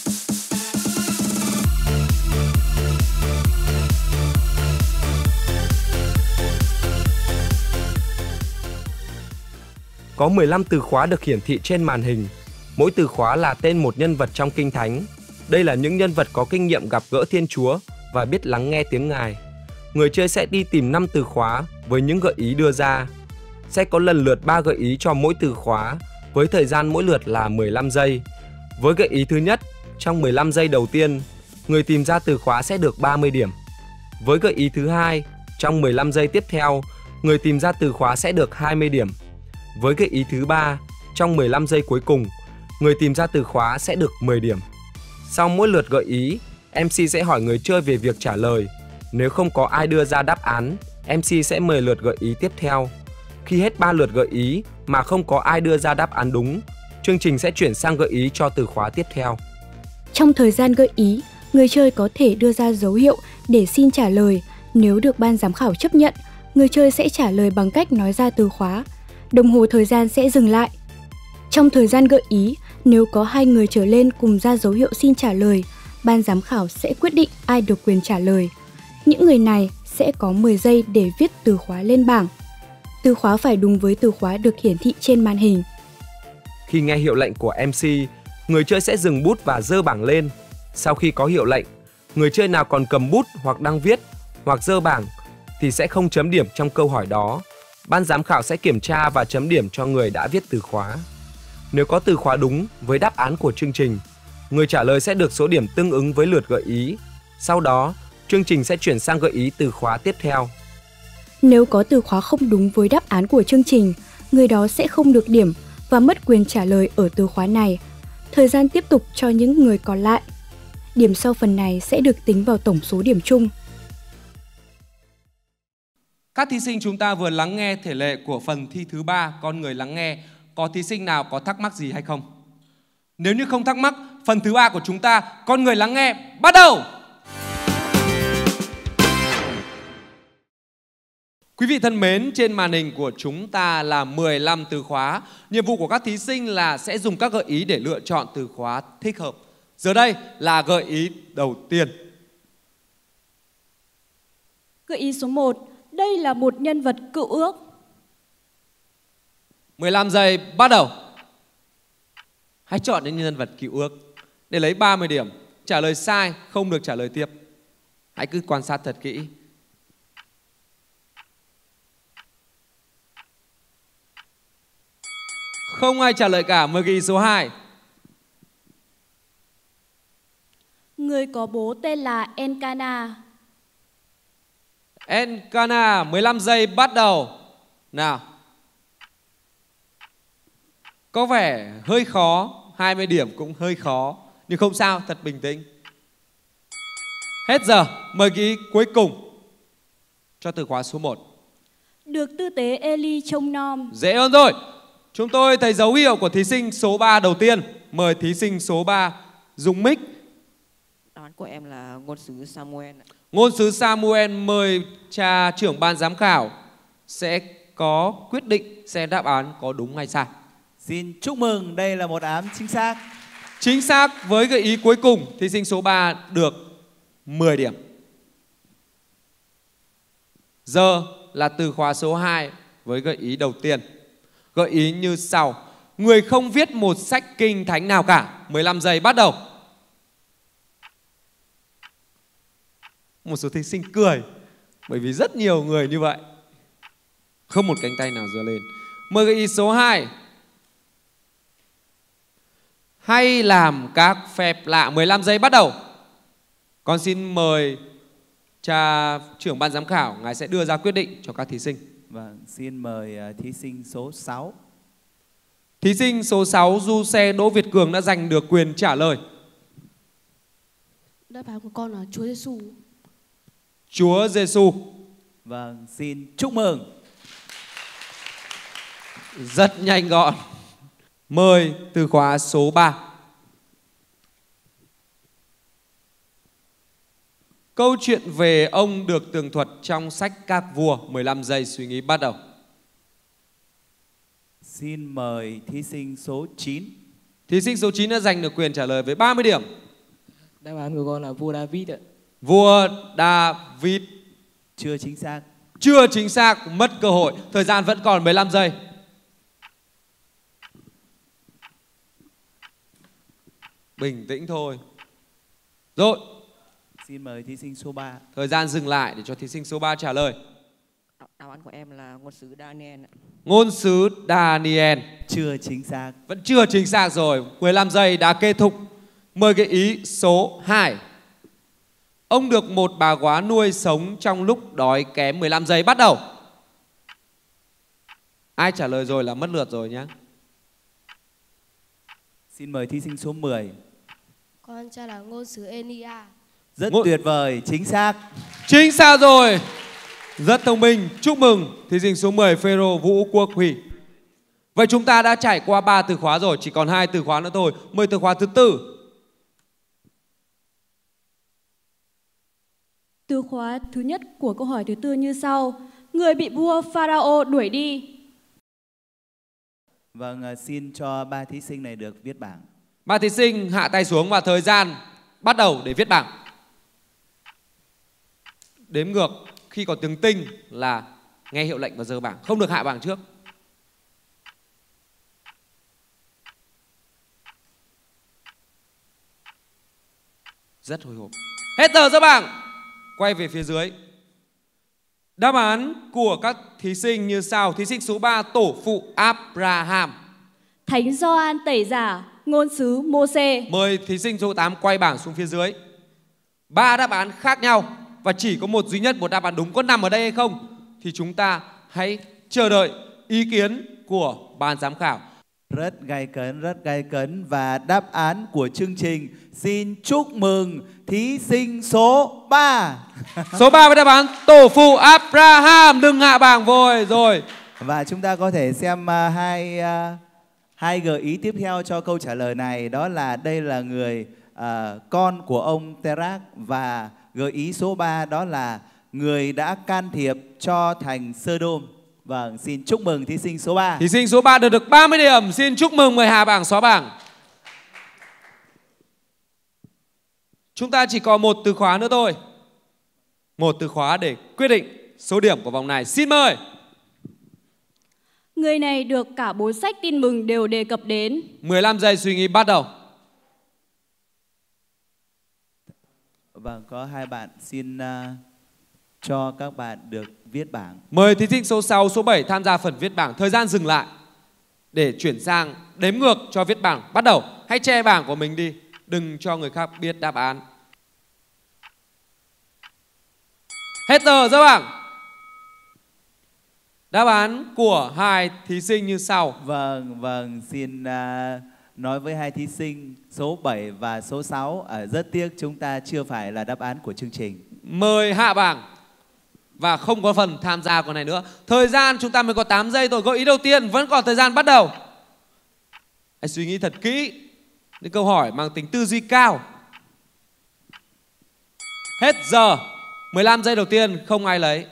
Speaker 2: Có mười lăm từ khóa được hiển thị trên màn hình. Mỗi từ khóa là tên một nhân vật trong Kinh Thánh. Đây là những nhân vật có kinh nghiệm gặp gỡ Thiên Chúa và biết lắng nghe tiếng Ngài. Người chơi sẽ đi tìm năm từ khóa với những gợi ý đưa ra. Sẽ có lần lượt ba gợi ý cho mỗi từ khóa, với thời gian mỗi lượt là mười lăm giây. Với gợi ý thứ nhất, trong mười lăm giây đầu tiên, người tìm ra từ khóa sẽ được ba mươi điểm. Với gợi ý thứ hai, trong mười lăm giây tiếp theo, người tìm ra từ khóa sẽ được hai mươi điểm. Với gợi ý thứ ba, trong mười lăm giây cuối cùng, người tìm ra từ khóa sẽ được mười điểm. Sau mỗi lượt gợi ý, em xê sẽ hỏi người chơi về việc trả lời. Nếu không có ai đưa ra đáp án, em xê sẽ mời lượt gợi ý tiếp theo. Khi hết ba lượt gợi ý mà không có ai đưa ra đáp án đúng, chương trình sẽ chuyển sang gợi ý cho từ khóa tiếp theo.
Speaker 3: Trong thời gian gợi ý, người chơi có thể đưa ra dấu hiệu để xin trả lời. Nếu được ban giám khảo chấp nhận, người chơi sẽ trả lời bằng cách nói ra từ khóa. Đồng hồ thời gian sẽ dừng lại. Trong thời gian gợi ý, nếu có hai người trở lên cùng ra dấu hiệu xin trả lời, ban giám khảo sẽ quyết định ai được quyền trả lời. Những người này sẽ có mười giây để viết từ khóa lên bảng. Từ khóa phải đúng với từ khóa được hiển thị trên màn hình.
Speaker 2: Khi nghe hiệu lệnh của em xê, người chơi sẽ dừng bút và giơ bảng lên. Sau khi có hiệu lệnh, người chơi nào còn cầm bút hoặc đang viết hoặc giơ bảng thì sẽ không chấm điểm trong câu hỏi đó. Ban giám khảo sẽ kiểm tra và chấm điểm cho người đã viết từ khóa. Nếu có từ khóa đúng với đáp án của chương trình, người trả lời sẽ được số điểm tương ứng với lượt gợi ý. Sau đó, chương trình sẽ chuyển sang gợi ý từ khóa tiếp theo.
Speaker 3: Nếu có từ khóa không đúng với đáp án của chương trình, người đó sẽ không được điểm và mất quyền trả lời ở từ khóa này. Thời gian tiếp tục cho những người còn lại. Điểm sau phần này sẽ được tính vào tổng số điểm chung.
Speaker 9: Các thí sinh chúng ta vừa lắng nghe thể lệ của phần thi thứ ba, con người lắng nghe. Có thí sinh nào có thắc mắc gì hay không? Nếu như không thắc mắc, phần thứ ba của chúng ta, con người lắng nghe, bắt đầu! Quý vị thân mến, trên màn hình của chúng ta là mười lăm từ khóa. Nhiệm vụ của các thí sinh là sẽ dùng các gợi ý để lựa chọn từ khóa thích hợp. Giờ đây là gợi ý đầu tiên.
Speaker 1: Gợi ý số một, đây là một nhân vật cựu ước.
Speaker 9: mười lăm giây bắt đầu. Hãy chọn những nhân vật cựu ước để lấy ba mươi điểm. Trả lời sai không được trả lời tiếp. Hãy cứ quan sát thật kỹ. Không ai trả lời cả. Mời gợi ý số hai.
Speaker 1: Người có bố tên là Encana.
Speaker 9: Encana, mười lăm giây bắt đầu. Nào. Có vẻ hơi khó, hai mươi điểm cũng hơi khó, nhưng không sao, thật bình tĩnh. Hết giờ, mời gợi ý cuối cùng cho từ khóa số một.
Speaker 1: Được tư tế Eli trông nom.
Speaker 9: Dễ hơn rồi. Chúng tôi thấy dấu hiệu của thí sinh số ba đầu tiên. Mời thí sinh số ba dùng mic.
Speaker 14: Đáp án của em là ngôn sứ Samuel.
Speaker 9: Ngôn sứ Samuel, mời cha trưởng ban giám khảo sẽ có quyết định xem đáp án có đúng hay sai.
Speaker 8: Xin chúc mừng, đây là một đáp án chính xác.
Speaker 9: Chính xác, với gợi ý cuối cùng, thí sinh số ba được mười điểm. Giờ là từ khóa số hai với gợi ý đầu tiên. Gợi ý như sau. Người không viết một sách kinh thánh nào cả. mười lăm giây bắt đầu. Một số thí sinh cười bởi vì rất nhiều người như vậy. Không một cánh tay nào giơ lên. Mời gợi ý số hai. Hay làm các phép lạ. mười lăm giây bắt đầu. Con xin mời cha trưởng ban giám khảo, ngài sẽ đưa ra quyết định cho các thí sinh.
Speaker 8: Vâng, xin mời thí sinh số sáu.
Speaker 9: Thí sinh số sáu Du Xe Đỗ Việt Cường đã giành được quyền trả lời.
Speaker 6: Đáp án của con là Chúa Giêsu.
Speaker 9: Chúa Giêsu.
Speaker 8: Vâng, xin chúc mừng.
Speaker 9: Rất nhanh gọn. Mời từ khóa số ba. Câu chuyện về ông được tường thuật trong sách Các Vua. mười lăm giây suy nghĩ bắt đầu.
Speaker 8: Xin mời thí sinh số chín.
Speaker 9: Thí sinh số chín đã giành được quyền trả lời với ba mươi điểm.
Speaker 12: Đáp án của con là vua David ạ.
Speaker 9: Vua David.
Speaker 8: Chưa chính xác.
Speaker 9: Chưa chính xác, mất cơ hội. Thời gian vẫn còn mười lăm giây. Bình tĩnh thôi. Rồi.
Speaker 8: Xin mời thí sinh số ba.
Speaker 9: Thời gian dừng lại để cho thí sinh số ba trả lời.
Speaker 14: Đáp án của em là ngôn sứ Daniel.
Speaker 9: Ngôn sứ Daniel.
Speaker 8: Chưa chính xác.
Speaker 9: Vẫn chưa chính xác rồi. mười lăm giây đã kết thúc. Mời gợi ý số hai. Ông được một bà góa nuôi sống trong lúc đói kém. mười lăm giây bắt đầu. Ai trả lời rồi là mất lượt rồi nhé.
Speaker 8: Xin mời thí sinh số mười.
Speaker 15: Con cha là ngôn sứ Elia.
Speaker 8: Rất
Speaker 9: Ngôn...
Speaker 8: tuyệt vời, chính xác.
Speaker 9: Chính xác rồi. Rất thông minh, chúc mừng thí sinh số mười Phêrô Vũ Quốc Huy. Vậy chúng ta đã trải qua ba từ khóa rồi, chỉ còn hai từ khóa nữa thôi. Mời từ khóa thứ tư.
Speaker 1: Từ khóa thứ nhất của câu hỏi thứ tư như sau. Người bị vua Pharaoh đuổi đi.
Speaker 8: Vâng, xin cho ba thí sinh này được viết bảng.
Speaker 9: Ba thí sinh hạ tay xuống và thời gian bắt đầu để viết bảng. Đếm ngược khi có tiếng tinh là nghe hiệu lệnh và giơ bảng, không được hạ bảng trước. Rất hồi hộp. Hết giờ giơ bảng. Quay về phía dưới. Đáp án của các thí sinh như sau. Thí sinh số ba tổ phụ Abraham.
Speaker 1: Thánh Gioan Tẩy Giả, ngôn sứ Mô-sê.
Speaker 9: Mời thí sinh số tám quay bảng xuống phía dưới. Ba đáp án khác nhau và chỉ có một duy nhất một đáp án đúng. Có nằm ở đây hay không thì chúng ta hãy chờ đợi ý kiến của ban giám khảo.
Speaker 8: Rất gay cấn, rất gay cấn. Và đáp án của chương trình, xin chúc mừng thí sinh số ba.
Speaker 9: Số ba với đáp án tổ phụ Abraham. Đừng hạ bảng vội rồi.
Speaker 8: Và chúng ta có thể xem uh, hai uh, hai gợi ý tiếp theo cho câu trả lời này. Đó là đây là người uh, con của ông Terach. Và gợi ý số ba đó là người đã can thiệp cho thành Sodom. Vâng, xin chúc mừng thí sinh số ba.
Speaker 9: Thí sinh số ba được được ba mươi điểm. Xin chúc mừng, mời hạ bảng xóa bảng. Chúng ta chỉ còn một từ khóa nữa thôi. Một từ khóa để quyết định số điểm của vòng này. Xin mời.
Speaker 1: Người này được cả bốn sách tin mừng đều đề cập đến.
Speaker 9: mười lăm giây suy nghĩ bắt đầu.
Speaker 8: Vâng, có hai bạn xin uh, cho các bạn được viết bảng.
Speaker 9: Mời thí sinh số sáu, số bảy tham gia phần viết bảng. Thời gian dừng lại để chuyển sang đếm ngược cho viết bảng. Bắt đầu. Hãy che bảng của mình đi. Đừng cho người khác biết đáp án. Hết giờ ra bảng. Đáp án của hai thí sinh như sau.
Speaker 8: Vâng, vâng, xin uh, nói với hai thí sinh số bảy và số sáu. uh, Rất tiếc chúng ta chưa phải là đáp án của chương trình.
Speaker 9: Mời hạ bảng. Và không có phần tham gia của này nữa. Thời gian chúng ta mới có tám giây thôi. Gợi ý đầu tiên vẫn còn thời gian bắt đầu. Hãy suy nghĩ thật kỹ những câu hỏi mang tính tư duy cao. Hết giờ. mười lăm giây đầu tiên không ai lấy.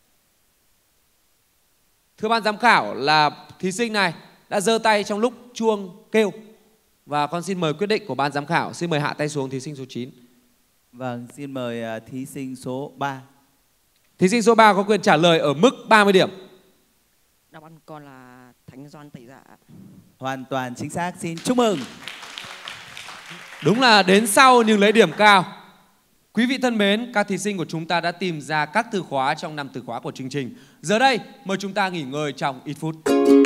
Speaker 9: Thưa ban giám khảo là thí sinh này đã giơ tay trong lúc chuông kêu. Và con xin mời quyết định của ban giám khảo. Xin mời hạ tay xuống thí sinh số chín.
Speaker 8: Vâng, xin mời uh, thí sinh số ba.
Speaker 9: Thí sinh số ba có quyền trả lời ở mức ba mươi điểm.
Speaker 14: Đáp án con là Thánh Gioan Tẩy Giả.
Speaker 8: Hoàn toàn chính xác, xin chúc mừng.
Speaker 9: Đúng là đến sau nhưng lấy điểm cao. Quý vị thân mến, các thí sinh của chúng ta đã tìm ra các từ khóa trong năm từ khóa của chương trình. Giờ đây, mời chúng ta nghỉ ngơi trong ít phút.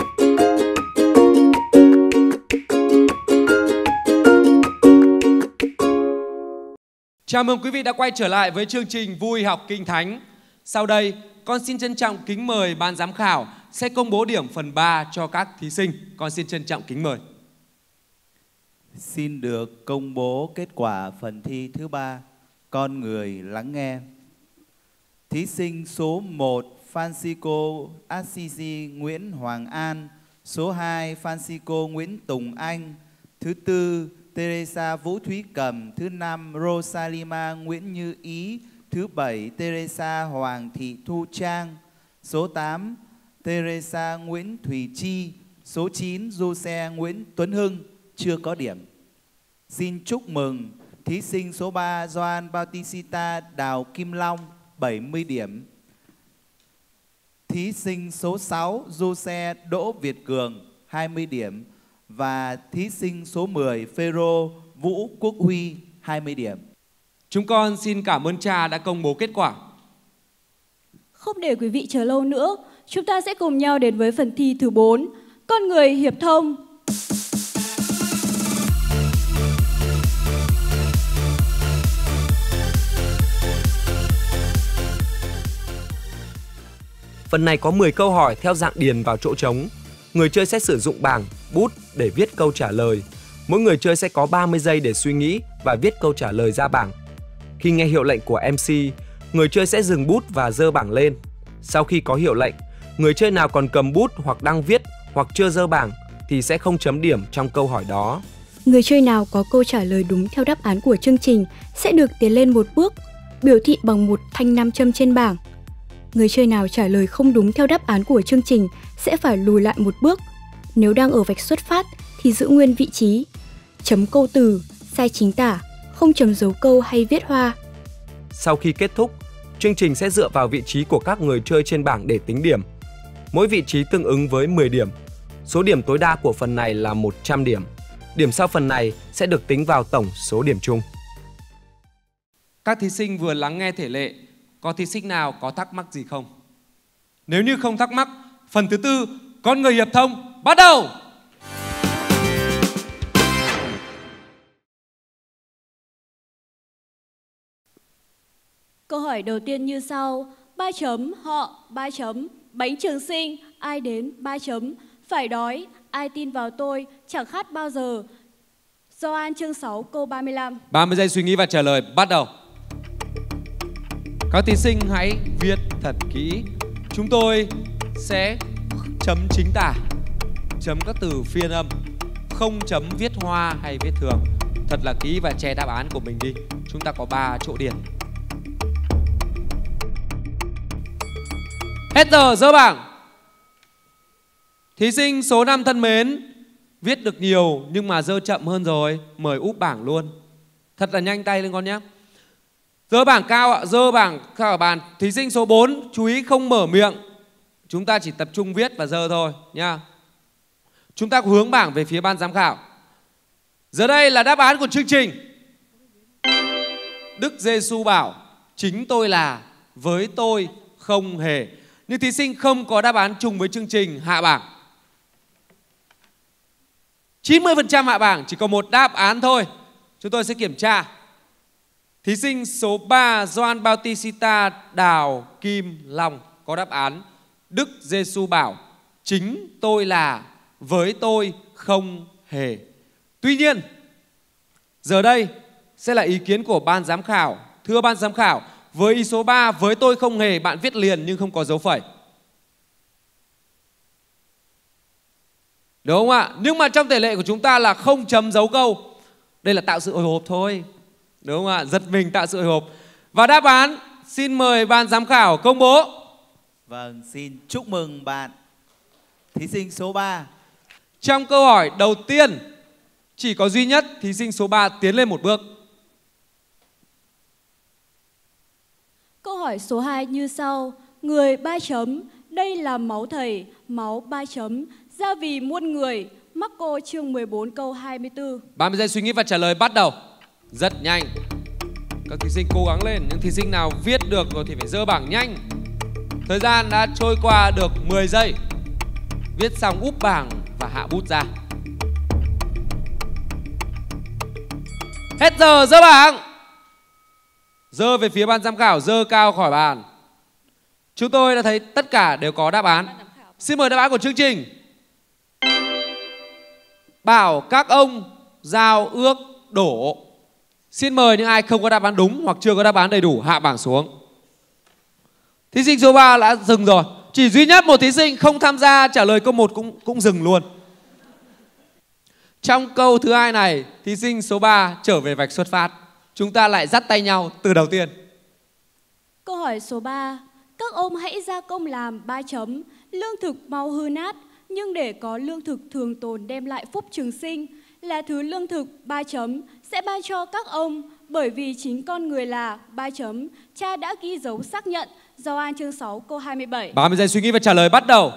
Speaker 9: Chào mừng quý vị đã quay trở lại với chương trình Vui học Kinh Thánh. Sau đây, con xin trân trọng kính mời ban giám khảo sẽ công bố điểm phần ba cho các thí sinh. Con xin trân trọng kính mời.
Speaker 8: Xin được công bố kết quả phần thi thứ ba, con người lắng nghe. Thí sinh số một Francisco Assisi Nguyễn Hoàng An, số hai Francisco Nguyễn Tùng Anh, thứ tư Teresa Vũ Thúy Cầm, thứ năm Rosalima Nguyễn Như Ý, thứ bảy Teresa Hoàng Thị Thu Trang, số tám Teresa Nguyễn Thùy Chi, số chín Giuse Nguyễn Tuấn Hưng chưa có điểm. Xin chúc mừng thí sinh số ba Joan Bautista Đào Kim Long bảy mươi điểm. Thí sinh số sáu Giuse Đỗ Việt Cường hai mươi điểm và thí sinh số mười Phêrô Vũ Quốc Huy hai mươi điểm.
Speaker 9: Chúng con xin cảm ơn cha đã công bố kết quả.
Speaker 1: Không để quý vị chờ lâu nữa, chúng ta sẽ cùng nhau đến với phần thi thứ bốn, con người hiệp thông.
Speaker 2: Phần này có mười câu hỏi theo dạng điền vào chỗ trống. Người chơi sẽ sử dụng bảng, bút để viết câu trả lời. Mỗi người chơi sẽ có ba mươi giây để suy nghĩ và viết câu trả lời ra bảng. Khi nghe hiệu lệnh của em xê, người chơi sẽ dừng bút và giơ bảng lên. Sau khi có hiệu lệnh, người chơi nào còn cầm bút hoặc đang viết hoặc chưa giơ bảng thì sẽ không chấm điểm trong câu hỏi đó.
Speaker 3: Người chơi nào có câu trả lời đúng theo đáp án của chương trình sẽ được tiến lên một bước, biểu thị bằng một thanh nam châm trên bảng. Người chơi nào trả lời không đúng theo đáp án của chương trình sẽ phải lùi lại một bước. Nếu đang ở vạch xuất phát thì giữ nguyên vị trí. Chấm câu từ, sai chính tả, không chấm dấu câu hay viết hoa.
Speaker 2: Sau khi kết thúc, chương trình sẽ dựa vào vị trí của các người chơi trên bảng để tính điểm. Mỗi vị trí tương ứng với mười điểm. Số điểm tối đa của phần này là một trăm điểm. Điểm sau phần này sẽ được tính vào tổng số điểm chung.
Speaker 9: Các thí sinh vừa lắng nghe thể lệ. Có thí sinh nào có thắc mắc gì không? Nếu như không thắc mắc, phần thứ tư, con người hiệp thông, bắt đầu!
Speaker 1: Câu hỏi đầu tiên như sau. Ba chấm, họ, ba chấm, bánh trường sinh, ai đến, ba chấm, phải đói, ai tin vào tôi, chẳng khát bao giờ. Gioan chương sáu câu ba mươi lăm.
Speaker 9: ba mươi giây suy nghĩ và trả lời, bắt đầu! Các thí sinh hãy viết thật kỹ. Chúng tôi sẽ chấm chính tả, chấm các từ phiên âm, không chấm viết hoa hay viết thường. Thật là kỹ và che đáp án của mình đi. Chúng ta có ba chỗ điền. Hết giờ, dỡ bảng. Thí sinh số năm thân mến, viết được nhiều nhưng mà dơ chậm hơn rồi. Mời úp bảng luôn. Thật là nhanh tay lên con nhé. Dơ bảng cao ạ, dơ bảng cao ở bàn. Thí sinh số bốn, chú ý không mở miệng. Chúng ta chỉ tập trung viết và dơ thôi nha. Chúng ta hướng bảng về phía ban giám khảo. Giờ đây là đáp án của chương trình. Đức Giêsu bảo, chính tôi là, với tôi không hề. Nhưng thí sinh không có đáp án trùng với chương trình, hạ bảng. chín mươi phần trăm hạ bảng, chỉ có một đáp án thôi. Chúng tôi sẽ kiểm tra. Thí sinh số ba Joan Bautista Đào Kim Long có đáp án Đức Giêsu bảo, chính tôi là, với tôi không hề. Tuy nhiên, giờ đây sẽ là ý kiến của ban giám khảo. Thưa ban giám khảo, với ý số ba, với tôi không hề, bạn viết liền nhưng không có dấu phẩy. Đúng không ạ? Nhưng mà trong thể lệ của chúng ta là không chấm dấu câu. Đây là tạo sự hồi hộp thôi. Đúng không ạ? Giật mình tạo sự hồi hộp. Và đáp án xin mời ban giám khảo công bố.
Speaker 8: Vâng, xin chúc mừng bạn thí sinh số ba.
Speaker 9: Trong câu hỏi đầu tiên, chỉ có duy nhất thí sinh số ba tiến lên một bước.
Speaker 1: Câu hỏi số hai như sau. Người ba chấm, đây là máu thầy, máu ba chấm, ra vì muôn người. Marco chương mười bốn câu hai mươi tư.
Speaker 9: ba mươi giây suy nghĩ và trả lời, bắt đầu. Rất nhanh. Các thí sinh cố gắng lên. Những thí sinh nào viết được rồi thì phải dơ bảng nhanh. Thời gian đã trôi qua được mười giây. Viết xong úp bảng và hạ bút ra. Hết giờ, dơ bảng. Dơ về phía ban giám khảo, dơ cao khỏi bàn. Chúng tôi đã thấy tất cả đều có đáp án. Xin mời đáp án của chương trình. Bảo các ông giao ước đổ. Xin mời những ai không có đáp án đúng hoặc chưa có đáp án đầy đủ hạ bảng xuống. Thí sinh số ba đã dừng rồi. Chỉ duy nhất một thí sinh không tham gia trả lời câu một cũng cũng dừng luôn. Trong câu thứ hai này, thí sinh số ba trở về vạch xuất phát. Chúng ta lại dắt tay nhau từ đầu tiên.
Speaker 1: Câu hỏi số ba. Các ông hãy gia công làm ba chấm. Lương thực mau hư nát, nhưng để có lương thực thường tồn đem lại phúc trường sinh là thứ lương thực ba chấm sẽ ban cho các ông, bởi vì chính con người là ba chấm. Cha đã ghi dấu xác nhận. Gioan chương sáu câu hai mươi bảy.
Speaker 9: ba mươi giây suy nghĩ và trả lời bắt đầu.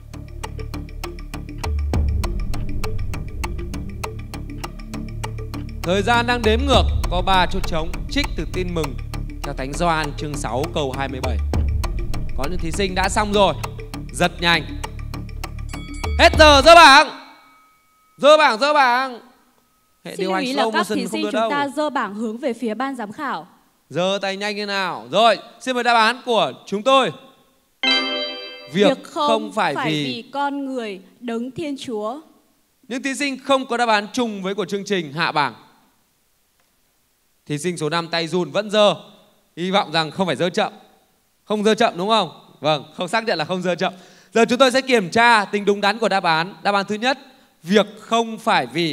Speaker 9: Thời gian đang đếm ngược, có ba chỗ trống. Trích từ tin mừng theo Thánh Gioan chương sáu câu hai mươi bảy. Có những thí sinh đã xong rồi. Giật nhanh. Hết giờ, dỡ bảng. Dỡ bảng, dỡ bảng. Hệ
Speaker 1: Xin lưu ý là các thí sinh chúng ta dơ bảng hướng về phía ban giám khảo.
Speaker 9: Giơ tay nhanh như nào. Rồi, xin mời đáp án của chúng tôi. Việc,
Speaker 1: Việc không,
Speaker 9: không phải,
Speaker 1: phải
Speaker 9: vì...
Speaker 1: vì con người, đấng Thiên Chúa.
Speaker 9: Những thí sinh không có đáp án chung với của chương trình hạ bảng. Thí sinh số năm tay run vẫn dơ. Hy vọng rằng không phải dơ chậm. Không dơ chậm đúng không? Vâng, không xác nhận là không dơ chậm. Giờ chúng tôi sẽ kiểm tra tính đúng đắn của đáp án. Đáp án thứ nhất, việc không phải vì.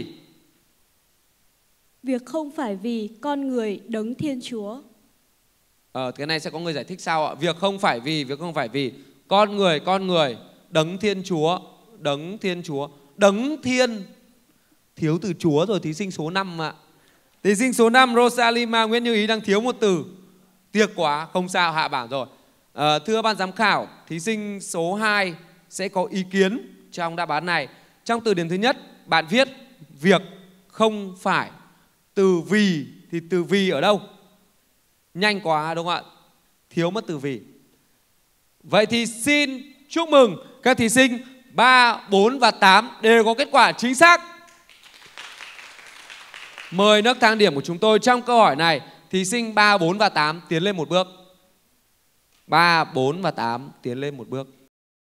Speaker 1: Việc không phải vì con người, đấng Thiên Chúa.
Speaker 9: Ờ, cái này sẽ có người giải thích sao ạ? Việc không phải vì, việc không phải vì con người, con người, đấng Thiên Chúa, đấng Thiên Chúa, đấng Thiên. Thiếu từ Chúa rồi thí sinh số năm ạ. Thí sinh số năm Rosalima Nguyễn Như Ý đang thiếu một từ. Tiếc quá, không sao, hạ bảng rồi. À, thưa ban giám khảo, thí sinh số hai sẽ có ý kiến trong đáp án này. Trong từ điển thứ nhất, bạn viết việc không phải. Từ vì thì từ vì ở đâu? Nhanh quá đúng không ạ? Thiếu mất từ vì. Vậy thì xin chúc mừng các thí sinh ba, bốn và tám đều có kết quả chính xác. Mời nấc thang điểm của chúng tôi trong câu hỏi này. Thí sinh ba, bốn và tám tiến lên một bước. ba, bốn và tám tiến lên một bước.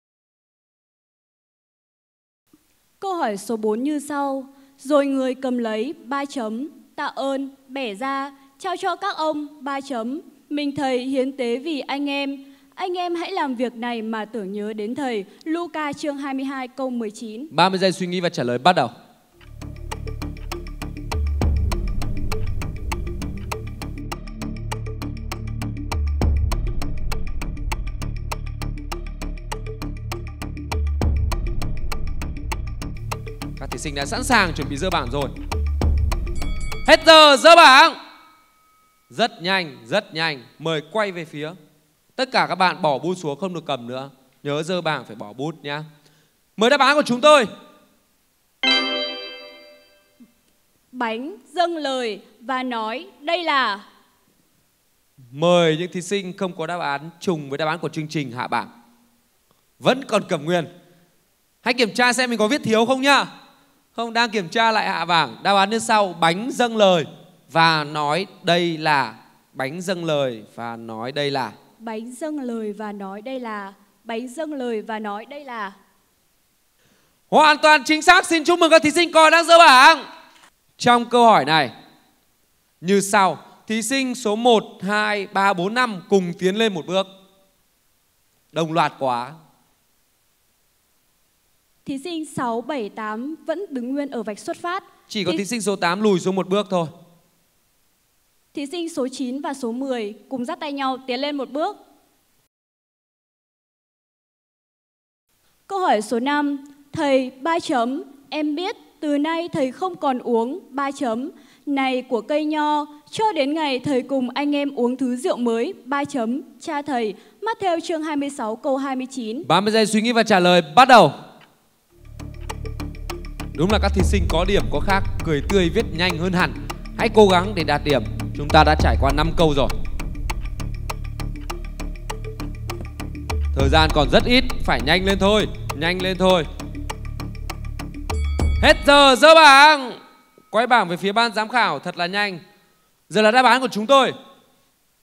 Speaker 1: Câu hỏi số bốn như sau. Rồi người cầm lấy ba chấm, tạ ơn, bẻ ra, trao cho các ông ba chấm. Mình thầy hiến tế vì anh em. Anh em hãy làm việc này mà tưởng nhớ đến thầy. Luca chương hai mươi hai câu mười chín.
Speaker 9: ba mươi giây suy nghĩ và trả lời bắt đầu. Các thí sinh đã sẵn sàng chuẩn bị dơ bảng rồi. Hết giờ, dơ bảng. Rất nhanh, rất nhanh. Mời quay về phía. Tất cả các bạn bỏ bút xuống, không được cầm nữa. Nhớ dơ bảng phải bỏ bút nhá. Mời đáp án của chúng tôi.
Speaker 1: Bánh dâng lời và nói đây là.
Speaker 9: Mời những thí sinh không có đáp án trùng với đáp án của chương trình hạ bảng. Vẫn còn cầm nguyên. Hãy kiểm tra xem mình có viết thiếu không nhá. Không, đang kiểm tra lại hạ bảng. Đáp án như sau. Bánh dâng lời và nói đây là. Bánh dâng lời và nói đây là.
Speaker 1: Bánh dâng lời và nói đây là. Bánh dâng lời và nói đây là.
Speaker 9: Hoàn toàn chính xác. Xin chúc mừng các thí sinh còn đang dỡ bảng. Trong câu hỏi này như sau. Thí sinh số một, hai, ba, bốn, năm cùng tiến lên một bước. Đồng loạt quá.
Speaker 1: Thí sinh sáu, bảy, tám vẫn đứng nguyên ở vạch xuất phát.
Speaker 9: Chỉ có
Speaker 1: thí...
Speaker 9: thí sinh số tám lùi xuống một bước thôi.
Speaker 1: Thí sinh số chín và số mười cùng dắt tay nhau tiến lên một bước. Câu hỏi số năm. Thầy ba chấm. Em biết từ nay thầy không còn uống ba chấm này của cây nho cho đến ngày thầy cùng anh em uống thứ rượu mới ba chấm cha thầy. Matthew chương hai mươi sáu câu hai mươi chín.
Speaker 9: ba mươi giây suy nghĩ và trả lời bắt đầu. Đúng là các thí sinh có điểm có khác, cười tươi viết nhanh hơn hẳn. Hãy cố gắng để đạt điểm. Chúng ta đã trải qua năm câu rồi. Thời gian còn rất ít, phải nhanh lên thôi, nhanh lên thôi. Hết giờ, dỡ bảng. Quay bảng về phía ban giám khảo thật là nhanh. Giờ là đáp án của chúng tôi.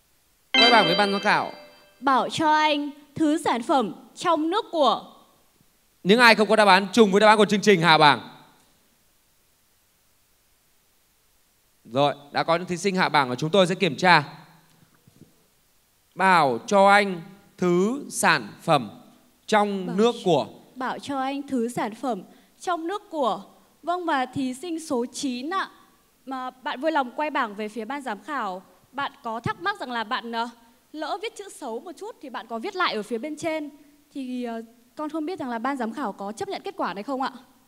Speaker 9: Quay bảng với ban giám khảo.
Speaker 1: Bảo cho anh thứ sản phẩm trong nước của.
Speaker 9: Những ai không có đáp án trùng với đáp án của chương trình hạ bảng? Rồi, đã có những thí sinh hạ bảng và chúng tôi sẽ kiểm tra. Bảo cho anh thứ sản phẩm trong
Speaker 1: Bảo
Speaker 9: nước của.
Speaker 1: Bảo cho anh thứ sản phẩm trong nước của. Vâng, và thí sinh số chín ạ. Mà bạn vui lòng quay bảng về phía ban giám khảo. Bạn có thắc mắc rằng là bạn uh, lỡ viết chữ xấu một chút thì bạn có viết lại ở phía bên trên. Thì uh, con không biết rằng là ban giám khảo có chấp nhận kết quả này không ạ?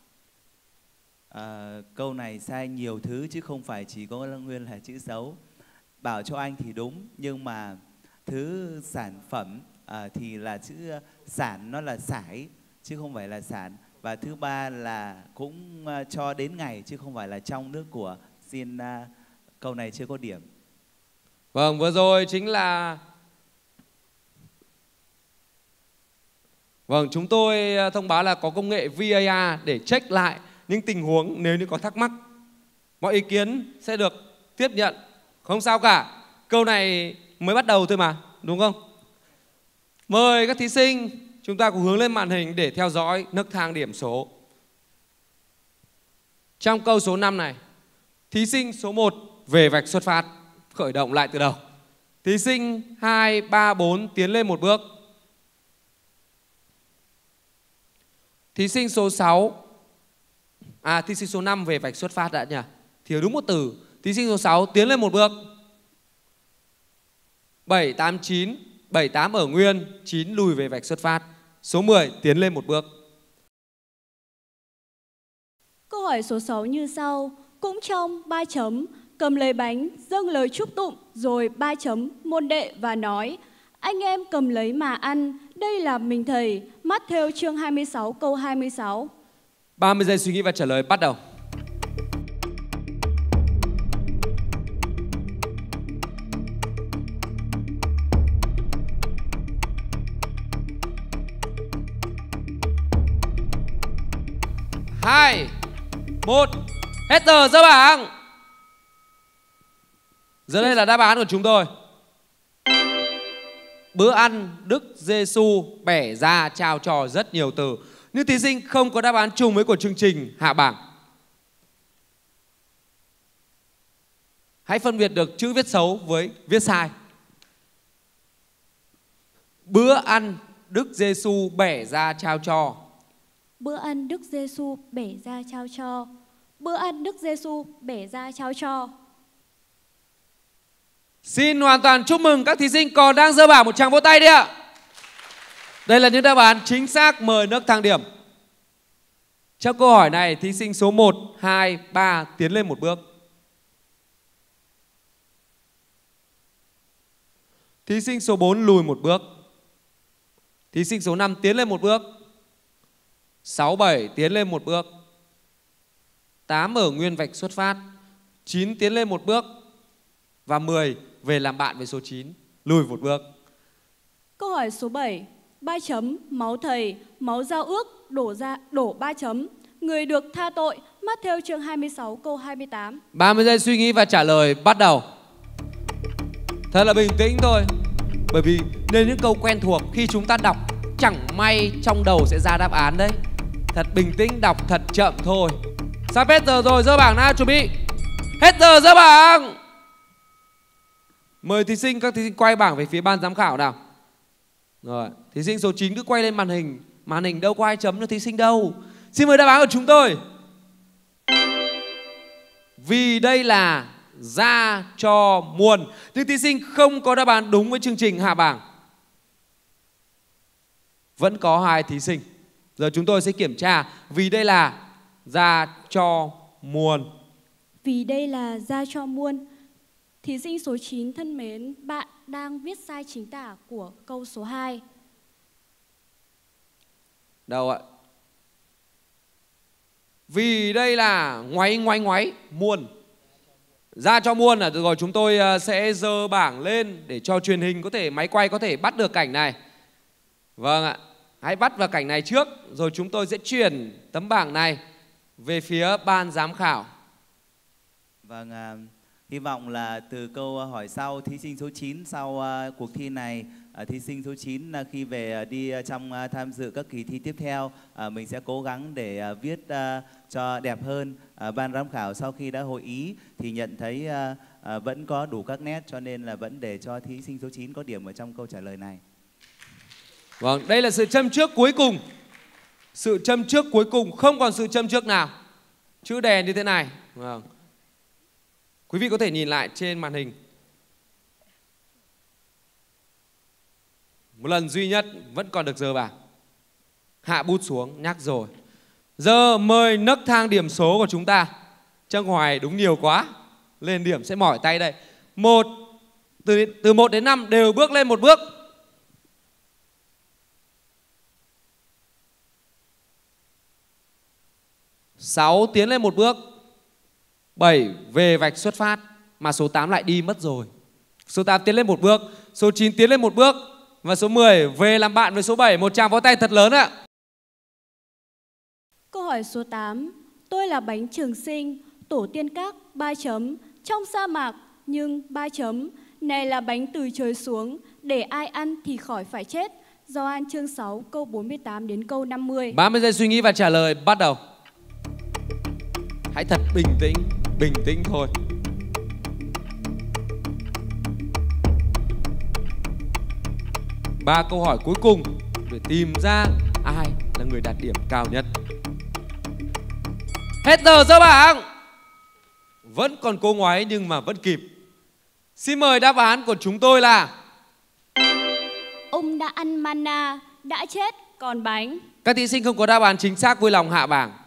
Speaker 8: À, câu này sai nhiều thứ chứ không phải chỉ có nguyên là chữ xấu. Bảo cho anh thì đúng, nhưng mà thứ sản phẩm à, thì là chữ sản, nó là sải chứ không phải là sản. Và thứ ba là cũng uh, cho đến ngày chứ không phải là trong nước của. Xin uh, câu này chưa có điểm.
Speaker 9: Vâng, vừa rồi chính là Vâng, chúng tôi thông báo là có công nghệ vê a rờ để check lại những tình huống nếu như có thắc mắc. Mọi ý kiến sẽ được tiếp nhận, không sao cả. Câu này mới bắt đầu thôi mà, đúng không? Mời các thí sinh chúng ta cùng hướng lên màn hình để theo dõi nấc thang điểm số. Trong câu số năm này, thí sinh số một về vạch xuất phát, khởi động lại từ đầu. Thí sinh hai, ba, bốn tiến lên một bước. Thí sinh số sáu, à thí sinh số năm về vạch xuất phát đã nhỉ? Thiếu đúng một từ. Thí sinh số sáu tiến lên một bước. bảy, tám, chín, bảy, tám ở nguyên, chín lùi về vạch xuất phát. Số mười tiến lên một bước.
Speaker 1: Câu hỏi số sáu như sau. Cũng trong ba chấm, cầm lấy bánh, dâng lời chúc tụng, rồi ba chấm, môn đệ và nói: anh em cầm lấy mà ăn, đây là mình thầy. Matthew chương hai mươi sáu câu hai mươi sáu.
Speaker 9: ba mươi giây suy nghĩ và trả lời bắt đầu. Hai, một, hết giờ dỡ bảng. Giờ đây là đáp án của chúng tôi. Bữa ăn Đức Giêsu bẻ ra trao trò rất nhiều từ. Nhưng thí sinh không có đáp án chung với của chương trình hạ bảng. Hãy phân biệt được chữ viết xấu với viết sai. Bữa ăn Đức Giêsu bẻ ra trao cho.
Speaker 1: Bữa ăn Đức Giêsu bẻ ra trao cho. Bữa ăn Đức Giêsu bẻ ra trao cho.
Speaker 9: Xin hoàn toàn chúc mừng các thí sinh còn đang dơ bảng, một tràng vỗ tay đi ạ. Đây là những đáp án chính xác, mời nấc thang điểm. Trong câu hỏi này, thí sinh số một, hai, ba tiến lên một bước. Thí sinh số bốn lùi một bước. Thí sinh số năm tiến lên một bước. sáu, bảy tiến lên một bước. tám ở nguyên vạch xuất phát. chín tiến lên một bước. Và mười về làm bạn với số chín, lùi một bước.
Speaker 1: Câu hỏi số bảy. Ba chấm, máu thầy, máu giao ước, đổ ra đổ ba chấm. Người được tha tội, Matthew chương hai mươi sáu câu hai mươi tám.
Speaker 9: ba mươi giây suy nghĩ và trả lời bắt đầu. Thật là bình tĩnh thôi. Bởi vì nên những câu quen thuộc khi chúng ta đọc chẳng may trong đầu sẽ ra đáp án đấy. Thật bình tĩnh, đọc thật chậm thôi. Sắp hết giờ rồi, dơ bảng nào, chuẩn bị. Hết giờ dơ bảng. Mời thí sinh, các thí sinh quay bảng về phía ban giám khảo nào. Rồi, thí sinh số chín cứ quay lên màn hình. Màn hình đâu có ai chấm cho thí sinh đâu. Xin mời đáp án của chúng tôi. Vì đây là ra cho muôn. Nhưng thí sinh không có đáp án đúng với chương trình hạ bảng. Vẫn có hai thí sinh. Giờ chúng tôi sẽ kiểm tra. Vì đây là ra cho muôn.
Speaker 1: Vì đây là ra cho muôn. Thí sinh số chín thân mến, bạn đang viết sai chính tả của câu số hai.
Speaker 9: Đâu ạ? Vì đây là ngoáy ngoáy ngoáy muôn. Ra cho muôn là được rồi, chúng tôi sẽ dơ bảng lên để cho truyền hình có thể, máy quay có thể bắt được cảnh này. Vâng ạ, hãy bắt vào cảnh này trước, rồi chúng tôi sẽ chuyển tấm bảng này về phía ban giám khảo.
Speaker 8: Vâng, Hy vọng là từ câu hỏi sau, thí sinh số chín sau uh, cuộc thi này, uh, thí sinh số chín uh, khi về uh, đi uh, trong uh, tham dự các kỳ thi tiếp theo, uh, mình sẽ cố gắng để uh, viết uh, cho đẹp hơn. Uh, ban giám khảo sau khi đã hội ý thì nhận thấy uh, uh, vẫn có đủ các nét, cho nên là vẫn để cho thí sinh số chín có điểm ở trong câu trả lời này.
Speaker 9: Vâng, đây là sự châm trước cuối cùng. Sự châm trước cuối cùng, không còn sự châm trước nào. Chữ đèn như thế này. Vâng. Quý vị có thể nhìn lại trên màn hình. Một lần duy nhất vẫn còn được giờ bảng. Hạ bút xuống, nhắc rồi. Giờ mời nấc thang điểm số của chúng ta. Trang Hoài đúng nhiều quá, lên điểm sẽ mỏi tay đây. Một, từ, từ một đến năm đều bước lên một bước. Sáu tiến lên một bước. Bảy về vạch xuất phát. Mà số tám lại đi mất rồi. Số tám tiến lên một bước. Số chín tiến lên một bước. Và số mười về làm bạn với số bảy. Một tràng vỗ tay thật lớn ạ.
Speaker 1: Câu hỏi số tám. Tôi là bánh trường sinh, tổ tiên các, ba chấm. Trong sa mạc, nhưng ba chấm. Này là bánh từ trời xuống, để ai ăn thì khỏi phải chết. Gioan chương sáu câu bốn mươi tám đến câu năm mươi.
Speaker 9: ba mươi giây suy nghĩ và trả lời bắt đầu. Hãy thật bình tĩnh, bình tĩnh thôi. Ba câu hỏi cuối cùng để tìm ra ai là người đạt điểm cao nhất. Hết giờ dỡ bảng. Vẫn còn cô ngoái nhưng mà vẫn kịp. Xin mời đáp án của chúng tôi là
Speaker 1: ông đã ăn mana, đã chết, còn bánh.
Speaker 9: Các thí sinh không có đáp án chính xác vui lòng hạ bảng.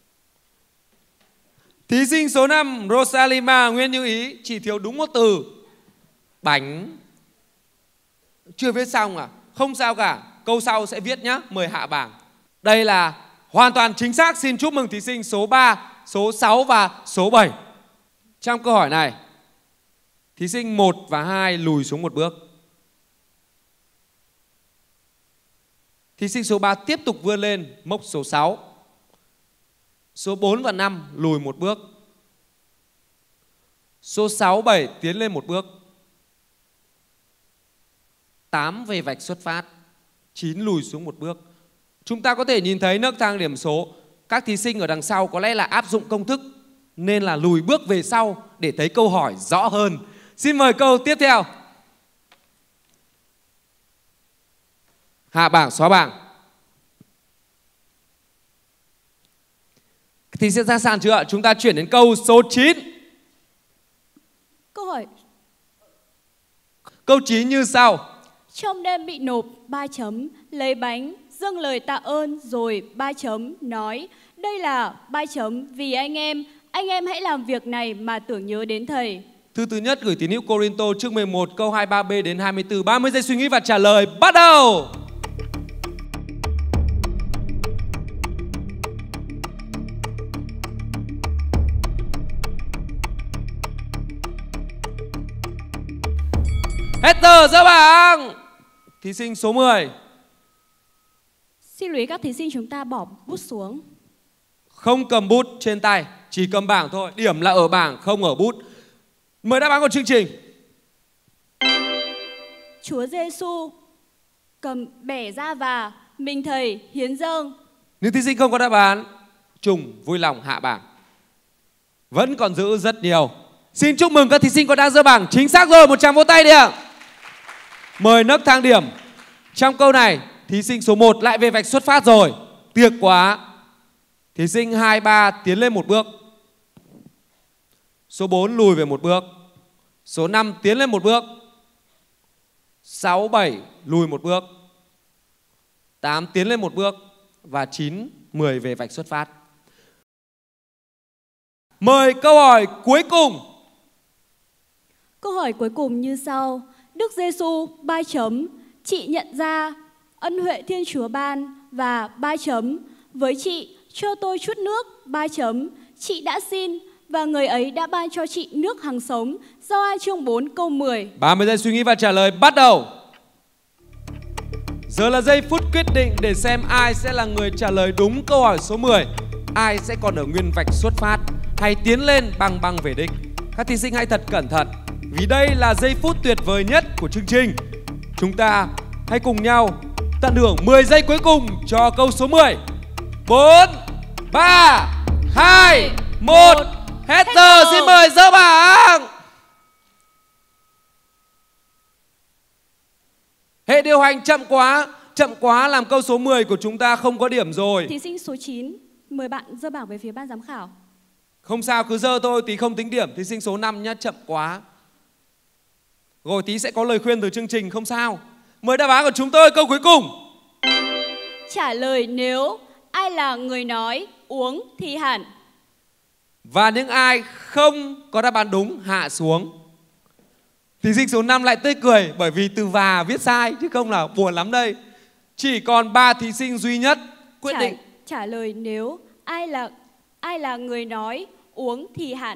Speaker 9: Thí sinh số năm Rosalima Nguyễn Như Ý chỉ thiếu đúng một từ. Bánh. Chưa viết xong à? Không sao cả, câu sau sẽ viết nhé. Mời hạ bảng. Đây là hoàn toàn chính xác. Xin chúc mừng thí sinh số ba, số sáu và số bảy. Trong câu hỏi này, thí sinh một và hai lùi xuống một bước. Thí sinh số ba tiếp tục vươn lên mốc số sáu. Số bốn và năm lùi một bước. Số sáu, bảy tiến lên một bước. tám về vạch xuất phát. chín lùi xuống một bước. Chúng ta có thể nhìn thấy nấc thang điểm số. Các thí sinh ở đằng sau có lẽ là áp dụng công thức nên là lùi bước về sau để thấy câu hỏi rõ hơn. Xin mời câu tiếp theo. Hạ bảng, xóa bảng. Thì sẽ ra sàn chưa ạ? Chúng ta chuyển đến câu số chín.
Speaker 1: Câu hỏi
Speaker 9: Câu chín như sau.
Speaker 1: Trong đêm bị nộp, ba chấm, lấy bánh, dâng lời tạ ơn, rồi ba chấm, nói đây là ba chấm, vì anh em, anh em hãy làm việc này mà tưởng nhớ đến thầy.
Speaker 9: Thư thứ nhất gửi tín hữu Corinto chương mười một câu hai mươi ba b đến hai mươi tư. ba mươi giây suy nghĩ và trả lời bắt đầu. Hết giờ dỡ bảng. Thí sinh số mười.
Speaker 1: Xin lưu ý các thí sinh chúng ta bỏ bút xuống.
Speaker 9: Không cầm bút trên tay, chỉ cầm bảng thôi. Điểm là ở bảng, không ở bút. Mời đáp án của chương trình.
Speaker 1: Chúa Giêsu cầm bẻ ra và mình thầy hiến dâng.
Speaker 9: Nếu thí sinh không có đáp án, Trùng vui lòng hạ bảng. Vẫn còn giữ rất nhiều. Xin chúc mừng các thí sinh còn đang dỡ bảng. Chính xác rồi, một tràng vỗ tay đi ạ. Mời nấc thang điểm. Trong câu này, thí sinh số một lại về vạch xuất phát rồi. Tiếc quá. Thí sinh hai, ba tiến lên một bước. Số bốn lùi về một bước. Số năm tiến lên một bước. Sáu, bảy lùi một bước. Tám tiến lên một bước. Và chín, mười về vạch xuất phát. Mời câu hỏi cuối cùng.
Speaker 1: Câu hỏi cuối cùng như sau. Đức Giêsu ba chấm, chị nhận ra ân huệ Thiên Chúa ban và ba chấm, với chị cho tôi chút nước ba chấm, chị đã xin và người ấy đã ban cho chị nước hằng sống. Gioan chương bốn câu mười.
Speaker 9: ba mươi giây suy nghĩ và trả lời bắt đầu. Giờ là giây phút quyết định để xem ai sẽ là người trả lời đúng câu hỏi số mười. Ai sẽ còn ở nguyên vạch xuất phát hay tiến lên băng băng về đích. các thí sinh hãy thật cẩn thận, vì đây là giây phút tuyệt vời nhất của chương trình. Chúng ta hãy cùng nhau tận hưởng mười giây cuối cùng cho câu số mười. bốn, ba, hai, một. Hết giờ, xin mời dỡ bảng. Hệ điều hành chậm quá, chậm quá làm câu số mười của chúng ta không có điểm rồi.
Speaker 1: Thí sinh số chín, mời bạn dơ bảng về phía ban giám khảo.
Speaker 9: Không sao, cứ dơ thôi, tí không tính điểm. Thí sinh số năm nhá, chậm quá. Rồi tí sẽ có lời khuyên từ chương trình, không sao. Mời đáp án của chúng tôi, câu cuối cùng.
Speaker 1: Trả lời nếu ai là người nói uống thì hẳn.
Speaker 9: Và những ai không có đáp án đúng hạ xuống. Thí sinh số năm lại tươi cười bởi vì từ và viết sai, chứ không là buồn lắm đây. Chỉ còn ba thí sinh duy nhất quyết
Speaker 1: trả,
Speaker 9: định.
Speaker 1: Trả lời nếu ai là ai là người nói uống thì hẳn.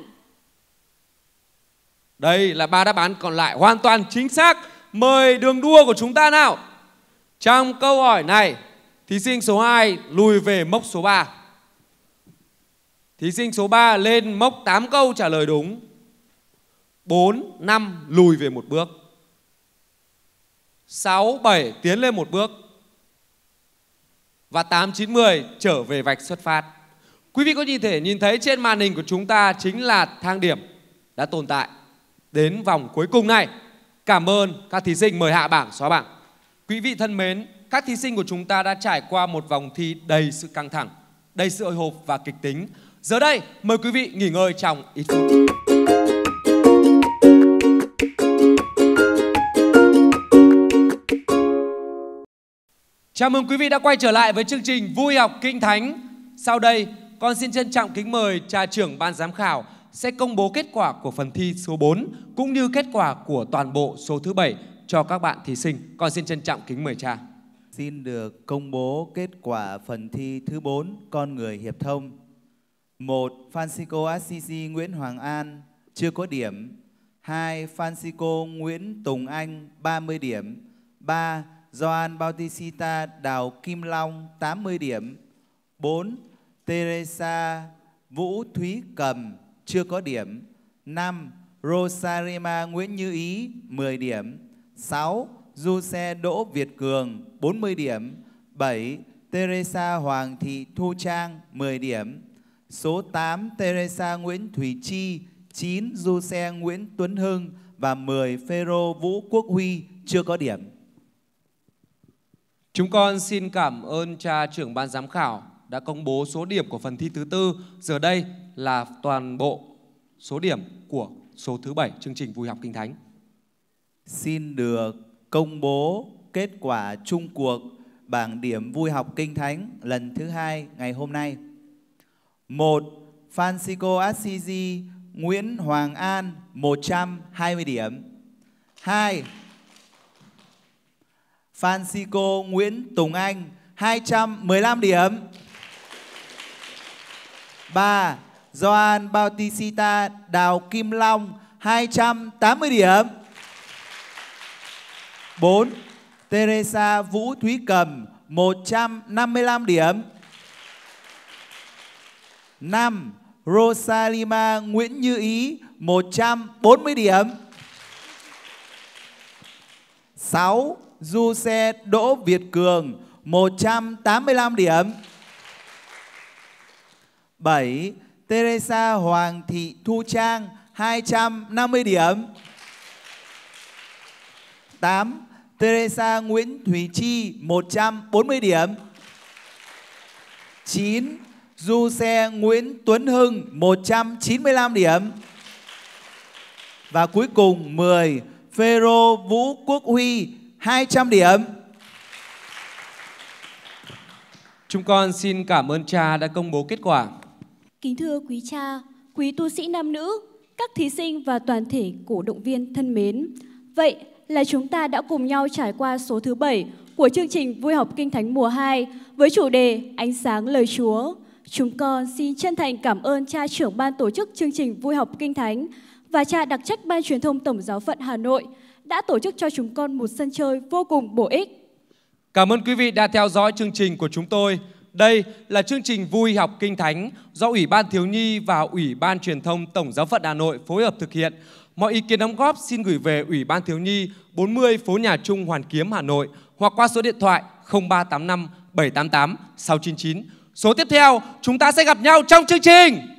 Speaker 9: Đây là ba đáp án còn lại hoàn toàn chính xác. Mời đường đua của chúng ta nào. Trong câu hỏi này, thí sinh số hai lùi về mốc số ba. Thí sinh số ba lên mốc tám câu trả lời đúng. bốn, năm lùi về một bước. sáu, bảy tiến lên một bước. Và tám, chín, mười trở về vạch xuất phát. Quý vị có nhìn thể nhìn thấy trên màn hình của chúng ta chính là thang điểm đã tồn tại đến vòng cuối cùng này. Cảm ơn các thí sinh, mời hạ bảng, xóa bảng. Quý vị thân mến, các thí sinh của chúng ta đã trải qua một vòng thi đầy sự căng thẳng, đầy sự hồi hộp và kịch tính. Giờ đây, mời quý vị nghỉ ngơi trong ít phút. Chào mừng quý vị đã quay trở lại với chương trình Vui học Kinh Thánh. Sau đây, con xin trân trọng kính mời cha trưởng ban giám khảo sẽ công bố kết quả của phần thi số bốn cũng như kết quả của toàn bộ số thứ bảy cho các bạn thí sinh. Con xin trân trọng kính mời cha.
Speaker 8: Xin được công bố kết quả phần thi thứ bốn, con người hiệp thông. một. Francisco Assisi Nguyễn Hoàng An chưa có điểm. hai. Francisco Nguyễn Tùng Anh ba mươi điểm. ba. Gioan Bautista Đào Kim Long tám mươi điểm. bốn. Teresa Vũ Thúy Cầm chưa có điểm. năm. Rosarima Nguyễn Như Ý mười điểm. sáu. Du Xe Đỗ Việt Cường bốn mươi điểm. bảy. Teresa Hoàng Thị Thu Trang mười điểm. Số tám Teresa Nguyễn Thủy Chi, chín Du Xe Nguyễn Tuấn Hưng và mười Phêrô Vũ Quốc Huy chưa có điểm.
Speaker 9: Chúng con xin cảm ơn cha trưởng ban giám khảo đã công bố số điểm của phần thi thứ tư. Giờ đây là toàn bộ số điểm của số thứ bảy chương trình Vui học Kinh Thánh.
Speaker 8: Xin được công bố kết quả chung cuộc bảng điểm Vui học Kinh Thánh lần thứ hai ngày hôm nay. một. Francisco Assisi Nguyễn Hoàng An một trăm hai mươi điểm. hai. Francisco Nguyễn Tùng Anh hai trăm mười lăm điểm. ba. Gioan Bautista Đào Kim Long hai trăm tám mươi điểm. bốn. Teresa Vũ Thúy Cầm một trăm năm mươi lăm điểm. năm. Rosalima Nguyễn Như Ý một trăm bốn mươi điểm. sáu. Du Xe Đỗ Việt Cường một trăm tám mươi lăm điểm. bảy. Teresa Hoàng Thị Thu Trang hai trăm năm mươi điểm. tám. Teresa Nguyễn Thủy Chi một trăm bốn mươi điểm. chín. Du Xe Nguyễn Tuấn Hưng một trăm chín mươi lăm điểm. Và cuối cùng mười. Phêrô Vũ Quốc Huy hai trăm điểm.
Speaker 9: Chúng con xin cảm ơn cha đã công bố kết quả.
Speaker 1: Kính thưa quý cha, quý tu sĩ nam nữ, các thí sinh và toàn thể cổ động viên thân mến. Vậy là chúng ta đã cùng nhau trải qua số thứ bảy của chương trình Vui học Kinh Thánh mùa hai với chủ đề Ánh sáng lời Chúa. Chúng con xin chân thành cảm ơn cha trưởng ban tổ chức chương trình Vui học Kinh Thánh và cha đặc trách ban truyền thông Tổng giáo phận Hà Nội đã tổ chức cho chúng con một sân chơi vô cùng bổ ích.
Speaker 9: Cảm ơn quý vị đã theo dõi chương trình của chúng tôi. Đây là chương trình Vui học Kinh Thánh do Ủy ban Thiếu nhi và Ủy ban Truyền thông Tổng giáo phận Hà Nội phối hợp thực hiện. Mọi ý kiến đóng góp xin gửi về Ủy ban Thiếu nhi bốn mươi phố Nhà Trung, Hoàn Kiếm, Hà Nội hoặc qua số điện thoại không ba tám năm bảy tám tám sáu chín chín. Số tiếp theo chúng ta sẽ gặp nhau trong chương trình.